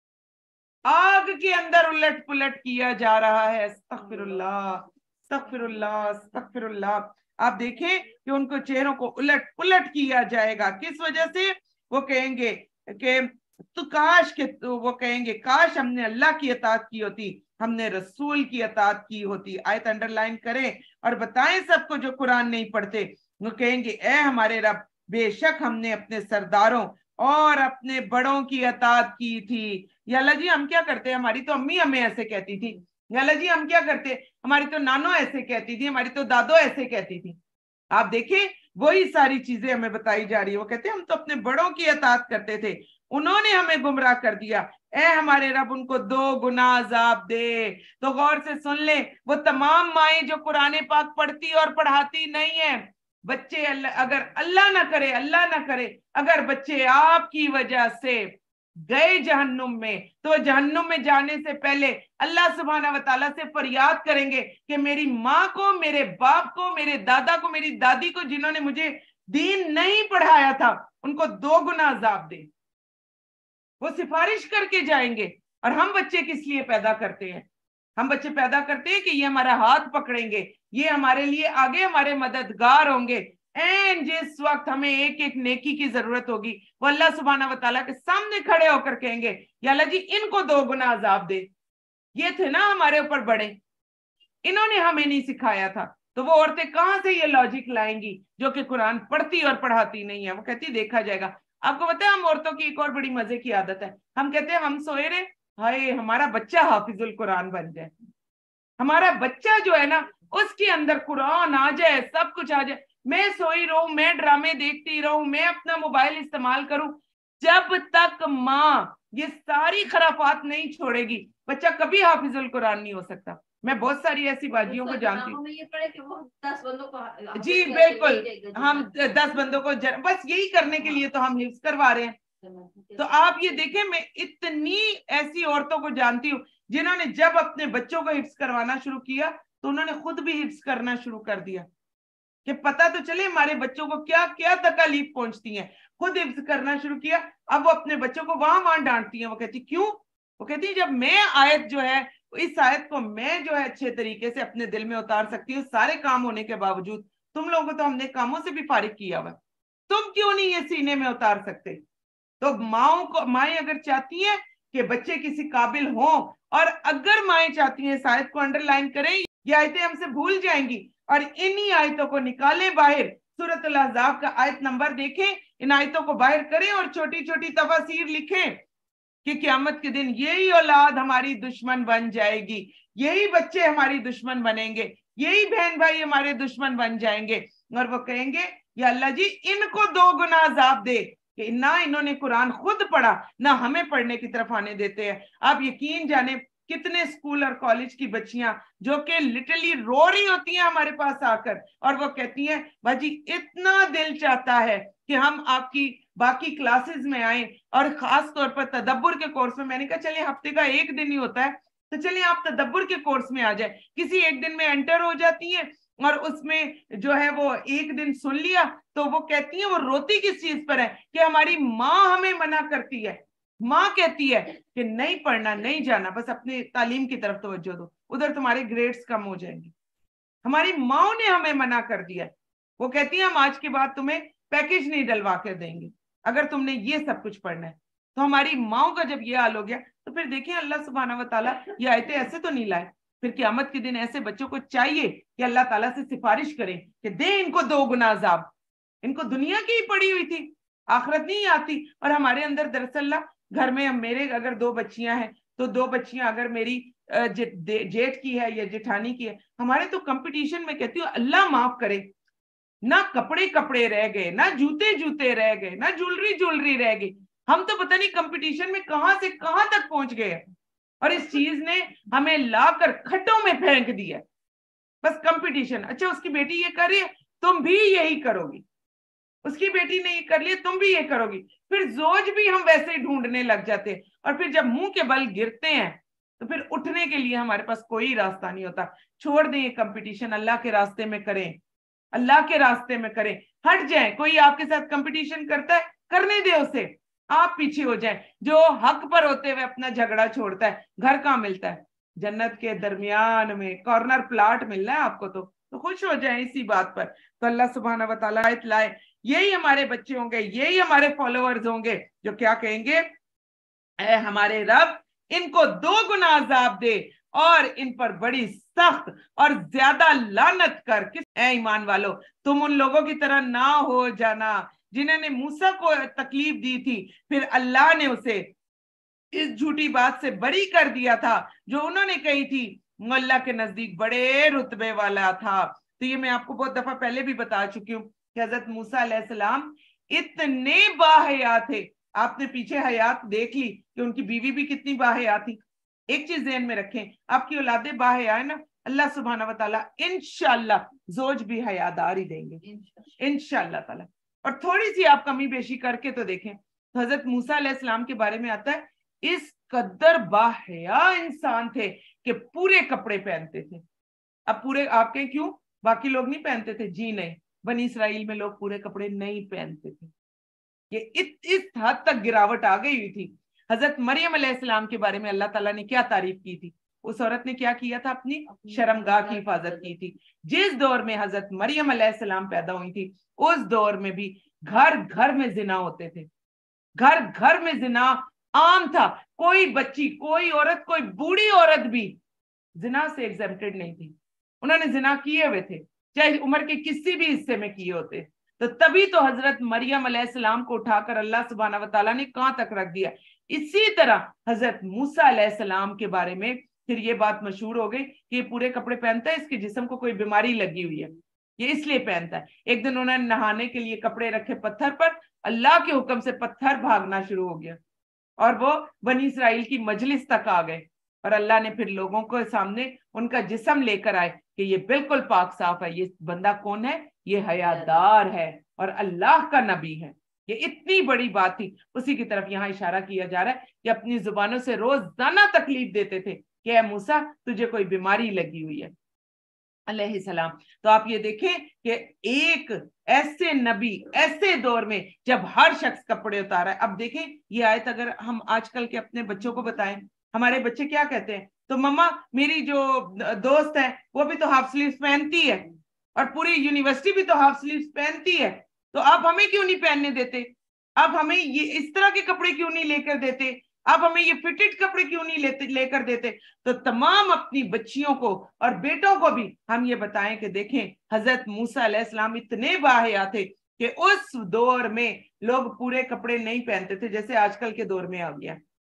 आग के अंदर उलट पुलट किया जा रहा है। अस्तगफिरुल्लाह, अस्तगफिरुल्लाह, अस्तगफिरुल्लाह। आप देखें कि उनको चेहरों को उलट पुलट किया जाएगा। किस वजह से? वो कहेंगे कि तो काश के तो वो कहेंगे काश हमने अल्लाह की अताअत की होती, हमने रसूल की अताअत की होती। आयत अंडरलाइन करें और बताएं सबको जो कुरान नहीं पढ़ते। वो कहेंगे, ए हमारे रब, बेशक हमने अपने सरदारों और अपने बड़ों की अताअत की थी। या अल्लाह जी हम क्या करते, हमारी तो अम्मी हमें ऐसे कहती थी। या अल्लाह जी हम क्या करते, हमारी तो नानो ऐसे कहती थी, हमारी तो दादो ऐसे कहती थी। आप देखें, वही सारी चीजें हमें बताई जा रही है। वो कहते हैं हम तो अपने बड़ों की अताअत करते थे, उन्होंने हमें गुमराह कर दिया। ए हमारे रब, उनको दो गुना अजाब दे। तो गौर से सुन ले, वो तमाम माएं जो कुरान पाक पढ़ती और पढ़ाती नहीं है, बच्चे अगर अल्लाह ना करे, अल्लाह ना करे, अगर बच्चे आपकी वजह से गए जहन्नुम में, तो जहन्नुम में जाने से पहले अल्लाह सुब्हाना व तआला से फरियाद करेंगे कि मेरी माँ को, मेरे बाप को, मेरे दादा को, मेरी दादी को, जिन्होंने मुझे दीन नहीं पढ़ाया था, उनको दो गुना अजाब दे। वो सिफारिश करके जाएंगे। और हम बच्चे किस लिए पैदा करते हैं? हम बच्चे पैदा करते हैं कि ये हमारा हाथ पकड़ेंगे, ये हमारे लिए आगे हमारे मददगार होंगे। एंड जिस वक्त हमें एक एक नेकी की जरूरत होगी, वो अल्लाह सुब्हाना व तआला के सामने खड़े होकर कहेंगे या अल्लाह जी इनको दो गुना अजाब दे, ये थे ना हमारे ऊपर बड़े, इन्होंने हमें नहीं सिखाया था। तो वो औरतें कहां से ये लॉजिक लाएंगी जो कि कुरान पढ़ती और पढ़ाती नहीं है। वो कहती देखा जाएगा। आपको पता है हम औरतों की एक और बड़ी मजे की आदत है, हम कहते हैं हम सोए रहे, हाय हमारा बच्चा हाफिजुल कुरान बन जाए, हमारा बच्चा जो है ना उसके अंदर कुरान आ जाए, सब कुछ आ जाए, मैं सोई रहूं, मैं ड्रामे देखती रहूं, मैं अपना मोबाइल इस्तेमाल करूं, जब तक माँ ये सारी खराफात नहीं छोड़ेगी बच्चा कभी हाफिजुल कुरान नहीं हो सकता। मैं बहुत सारी ऐसी बाजियों को जानती हूँ। ये पढ़े कि वो दस बंदों को जी बिल्कुल, हम दस बंदों को जर... बस यही करने के लिए तो हम हिफ्ज करवा रहे हैं। तो आप ये देखें, मैं इतनी ऐसी औरतों को जानती हूँ जिन्होंने जब अपने बच्चों को हिफ्ज करवाना शुरू किया तो उन्होंने खुद भी हिफ्ज करना शुरू कर दिया कि पता तो चले हमारे बच्चों को क्या क्या तकलीफ पहुंचती है। खुद हिफ्ज करना शुरू किया। अब वो अपने बच्चों को वहां वहां डांटती है। वो कहती क्यों? वो कहती है जब मैं आयत जो है, इस आयत को मैं जो है अच्छे तरीके से अपने दिल में उतार सकती हूँ सारे काम होने के बावजूद, तुम लोगों को तो हमने कामों से भी फारिग किया हुआ, तुम क्यों नहीं ये सीने में उतार सकते? तो माओ को, माएँ अगर चाहती हैं कि बच्चे किसी काबिल हों, और अगर माएँ चाहती हैं इस आयत को अंडरलाइन करें, ये आयतें हमसे भूल जाएंगी और इन्हीं आयतों को निकालें बाहर। सूरत अल अहज़ाब का आयत नंबर देखें, इन आयतों को बाहर करें और छोटी छोटी तफसीर लिखें कि क़यामत के दिन यही औलाद हमारी दुश्मन बन जाएगी, यही बच्चे हमारी दुश्मन बनेंगे, यही बहन भाई हमारे दुश्मन बन जाएंगे, और वो कहेंगे या अल्लाह जी इनको दो गुना अजाब दे कि ना इन्होंने कुरान खुद पढ़ा ना हमें पढ़ने की तरफ आने देते हैं। आप यकीन जाने कितने स्कूल और कॉलेज की बच्चियां जो कि लिटरली रो रही होती हैं हमारे पास आकर, और वो कहती हैं बाजी इतना दिल चाहता है कि हम आपकी बाकी क्लासेस में आए, और खास तौर पर तदब्बुर के कोर्स में। मैंने कहा चलिए हफ्ते का एक दिन ही होता है तो चलिए आप तदब्बुर के कोर्स में आ जाए। किसी एक दिन में एंटर हो जाती हैं और उसमें जो है वो एक दिन सुन लिया, तो वो कहती है, वो रोती किस चीज पर है कि हमारी माँ हमें मना करती है, माँ कहती है कि नहीं पढ़ना, नहीं जाना, बस अपनी तालीम की तरफ तवज्जो दो, उधर तुम्हारे ग्रेड्स कम हो जाएंगे। हमारी माँ ने हमें मना कर दिया। वो कहती है हम आज के बाद तुम्हें पैकेज नहीं डलवा कर देंगे अगर तुमने ये सब कुछ पढ़ना है। तो हमारी माओ का जब ये हाल हो गया तो फिर देखिए अल्लाह सुब्हानहू व तआला ये आयतें ऐसे तो नहीं लाए। फिर क़यामत के दिन ऐसे बच्चों को चाहिए कि अल्लाह ताला से सिफारिश करें कि दे इनको दो गुना अजाब। इनको दुनिया की ही पड़ी हुई थी, आखिरत नहीं आती। और हमारे अंदर दरअसल घर में, मेरे अगर दो बच्चियां हैं तो दो बच्चियां अगर मेरी जेठ की है या जेठानी की है, हमारे तो कंपटीशन में कहती हूँ अल्लाह माफ करे, ना कपड़े कपड़े रह गए, ना जूते जूते रह गए, ना ज्वेलरी ज्वेलरी रह गई। हम तो पता नहीं कंपटीशन में कहां से कहां तक पहुंच गए, और इस चीज ने हमें लाकर खड्डों में फेंक दिया। बस कंपटीशन। अच्छा उसकी बेटी ये कर रही है तुम भी यही करोगी, उसकी बेटी ने ये कर लिया तुम भी ये करोगी। फिर जोज भी हम वैसे ही ढूंढने लग जाते, और फिर जब मुंह के बल गिरते हैं तो फिर उठने के लिए हमारे पास कोई रास्ता नहीं होता। छोड़ दें ये कंपटीशन, अल्लाह के रास्ते में करें, अल्लाह के रास्ते में करें, हट जाए। कोई आपके साथ कंपटीशन करता है, करने दे उसे, आप पीछे हो जाएं। जो हक पर होते हुए अपना झगड़ा छोड़ता है, घर कहाँ मिलता है? जन्नत के दरमियान में कॉर्नर प्लाट मिल रहा है आपको, तो, तो खुश हो जाए इसी बात पर। तो अल्लाह सुब्हानहू व तआला आयत लाए, यही हमारे बच्चे होंगे, यही हमारे फॉलोअर्स होंगे जो क्या कहेंगे, ऐ हमारे रब इनको दो गुना अजाब दे और इन पर बड़ी सख्त और ज्यादा लानत कर। किस ऐ ईमान वालों, तुम उन लोगों की तरह ना हो जाना जिन्होंने मूसा को तकलीफ दी थी, फिर अल्लाह ने उसे इस झूठी बात से बरी कर दिया था जो उन्होंने कही थी, अल्लाह के नजदीक बड़े रुतबे वाला था। तो ये मैं आपको बहुत दफा पहले भी बता चुकी हूँ कि हजरत मूसा अलैहिस्सलाम इतने बाहया थे। आपने पीछे हयात देख ली कि उनकी बीवी भी कितनी बाहया थी। एक चीज ध्यान में रखें, आपकी औलादे बाहया है ना, अल्लाह सुब्हानहू व तआला इंशाअल्लाह जोज भी हयादार ही देंगे इंशाअल्लाह ताला। और थोड़ी सी आप कमी बेशी करके तो देखें, तो हजरत मूसा अलैहिस्सलाम के बारे में आता है इस कदर बाहया इंसान थे कि पूरे कपड़े पहनते थे। अब पूरे आपके क्यों बाकी लोग नहीं पहनते थे? जी नहीं, बनी इसराइल में लोग पूरे कपड़े नहीं पहनते थे। ये इत, इस हद तक गिरावट आ गई हुई थी। हजरत मरियम अलैहिस्सलाम के बारे में अल्लाह ताला ने क्या तारीफ की थी, उस औरत ने क्या किया था? अपनी शर्मगाह की हिफाजत की थी। जिस दौर में हजरत मरियम अलैहिस्सलाम पैदा हुई थी, उस दौर में भी घर घर में जिना होते थे, घर घर में जिना आम था। कोई बच्ची, कोई औरत, कोई बूढ़ी औरत भी जिना से एग्जेम्प्टेड नहीं थी। उन्होंने जिना किए हुए थे, चाहे उम्र के किसी भी हिस्से में किए होते। तो तभी तो हजरत मरियम अलैहिस्सलाम को उठाकर अल्लाह सुब्हानहू व तआला ने कहां तक रख दिया। इसी तरह हजरत मूसा अलैहिस्सलाम के बारे में फिर ये बात मशहूर हो गई कि ये पूरे कपड़े पहनता है, इसके जिस्म को कोई बीमारी लगी हुई है, ये इसलिए पहनता है। एक दिन उन्होंने नहाने के लिए कपड़े रखे पत्थर पर, अल्लाह के हुक्म से पत्थर भागना शुरू हो गया और वो बनी इसराइल की मजलिस तक आ गए। और अल्लाह ने फिर लोगों के सामने उनका जिस्म लेकर आए कि ये बिल्कुल पाक साफ है, ये बंदा कौन है? ये हयादार है और अल्लाह का नबी है। ये इतनी बड़ी बात थी। उसी की तरफ यहाँ इशारा किया जा रहा है कि अपनी जुबानों से रोजाना तकलीफ देते थे कि ऐ मूसा, तुझे कोई बीमारी लगी हुई है अलैहिस्सलाम। तो आप ये देखें कि एक ऐसे नबी, ऐसे दौर में जब हर शख्स कपड़े उतारा है। अब देखें ये आयत अगर हम आजकल के अपने बच्चों को बताएं, हमारे बच्चे क्या कहते हैं? तो मम्मा, मेरी जो दोस्त है वो भी तो हाफ स्लीव्स पहनती है और पूरी यूनिवर्सिटी भी तो हाफ स्लीव्स पहनती है, तो आप हमें क्यों नहीं पहनने देते? आप हमें ये इस तरह के कपड़े क्यों नहीं लेकर देते? आप हमें ये फिटेड कपड़े क्यों नहीं लेते लेकर देते? तो तमाम अपनी बच्चियों को और बेटों को भी हम ये बताएं कि देखें, हजरत मूसा अलैहिस्सलाम इतने बाहया थे कि उस दौर में लोग पूरे कपड़े नहीं पहनते थे, जैसे आजकल के दौर में आ गया,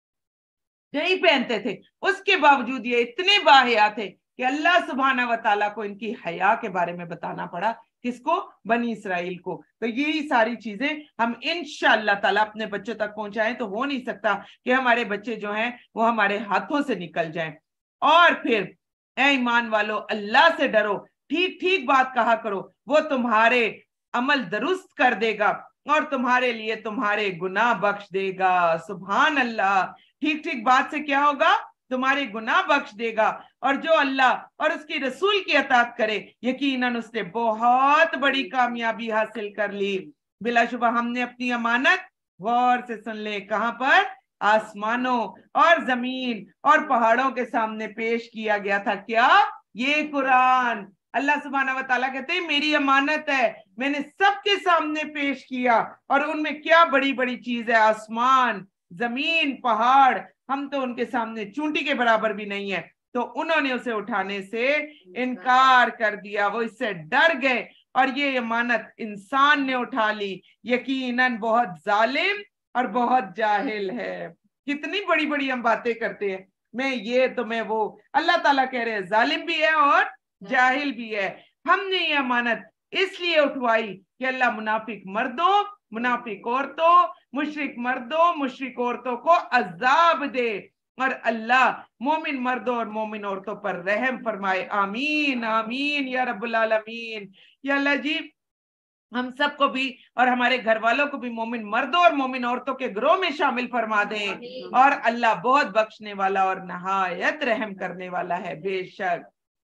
नहीं पहनते थे। उसके बावजूद ये इतने बाहया थे कि अल्लाह सुब्हानहू व तआला को इनकी हया के बारे में बताना पड़ा। किसको? बनी इसराइल को। तो यही सारी चीजें हम इंशाअल्लाह ताला अपने बच्चों तक पहुंचाएं। तो हो नहीं सकता कि हमारे बच्चे जो हैं वो हमारे हाथों से निकल जाएं। और फिर ऐ ईमान वालों, अल्लाह से डरो, ठीक ठीक बात कहा करो, वो तुम्हारे अमल दुरुस्त कर देगा और तुम्हारे लिए तुम्हारे गुनाह बख्श देगा। सुभान अल्लाह। ठीक ठीक बात से क्या होगा? तुम्हारे गुनाह बख्श देगा। और जो अल्लाह और उसकी रसूल की अताअत करे, यकीनन उसने बहुत बड़ी कामयाबी हासिल कर ली। बिलाशुबा हमने अपनी अमानत, गौर से सुन ले, कहां पर? आसमानों और जमीन और पहाड़ों के सामने पेश किया गया था। क्या? ये कुरान। अल्लाह सुब्हानहू व तआला कहते हैं मेरी अमानत है, मैंने सबके सामने पेश किया। और उनमें क्या बड़ी बड़ी चीज है? आसमान, जमीन, पहाड़, हम तो उनके सामने चूंटी के बराबर भी नहीं है। तो उन्होंने उसे उठाने से इनकार कर दिया, वो इससे डर गए और ये अमानत इंसान ने उठा ली। यकीनन बहुत जालिम और बहुत जाहिल है। कितनी बड़ी बड़ी हम बातें करते हैं, मैं ये तो मैं वो। अल्लाह ताला कह रहे हैं जालिम भी है और जाहिल भी है। हमने ये अमानत इसलिए उठवाई कि अल्लाह मुनाफिक मर्दों, मुनाफिक औरतों, मुशरिक मर्दों, मुशरिक औरतों को अजाब दे और अल्लाह मोमिन मर्दों और मोमिन औरतों पर रहम फरमाए। आमीन आमीन या रब्बुल आलमीन। या अल्लाह जी हम सबको भी और हमारे घर वालों को भी मोमिन मर्दों और मोमिन औरतों के ग्रोह में शामिल फरमा दें। और अल्लाह बहुत बख्शने वाला और नहायत रहम करने वाला है, बेशक।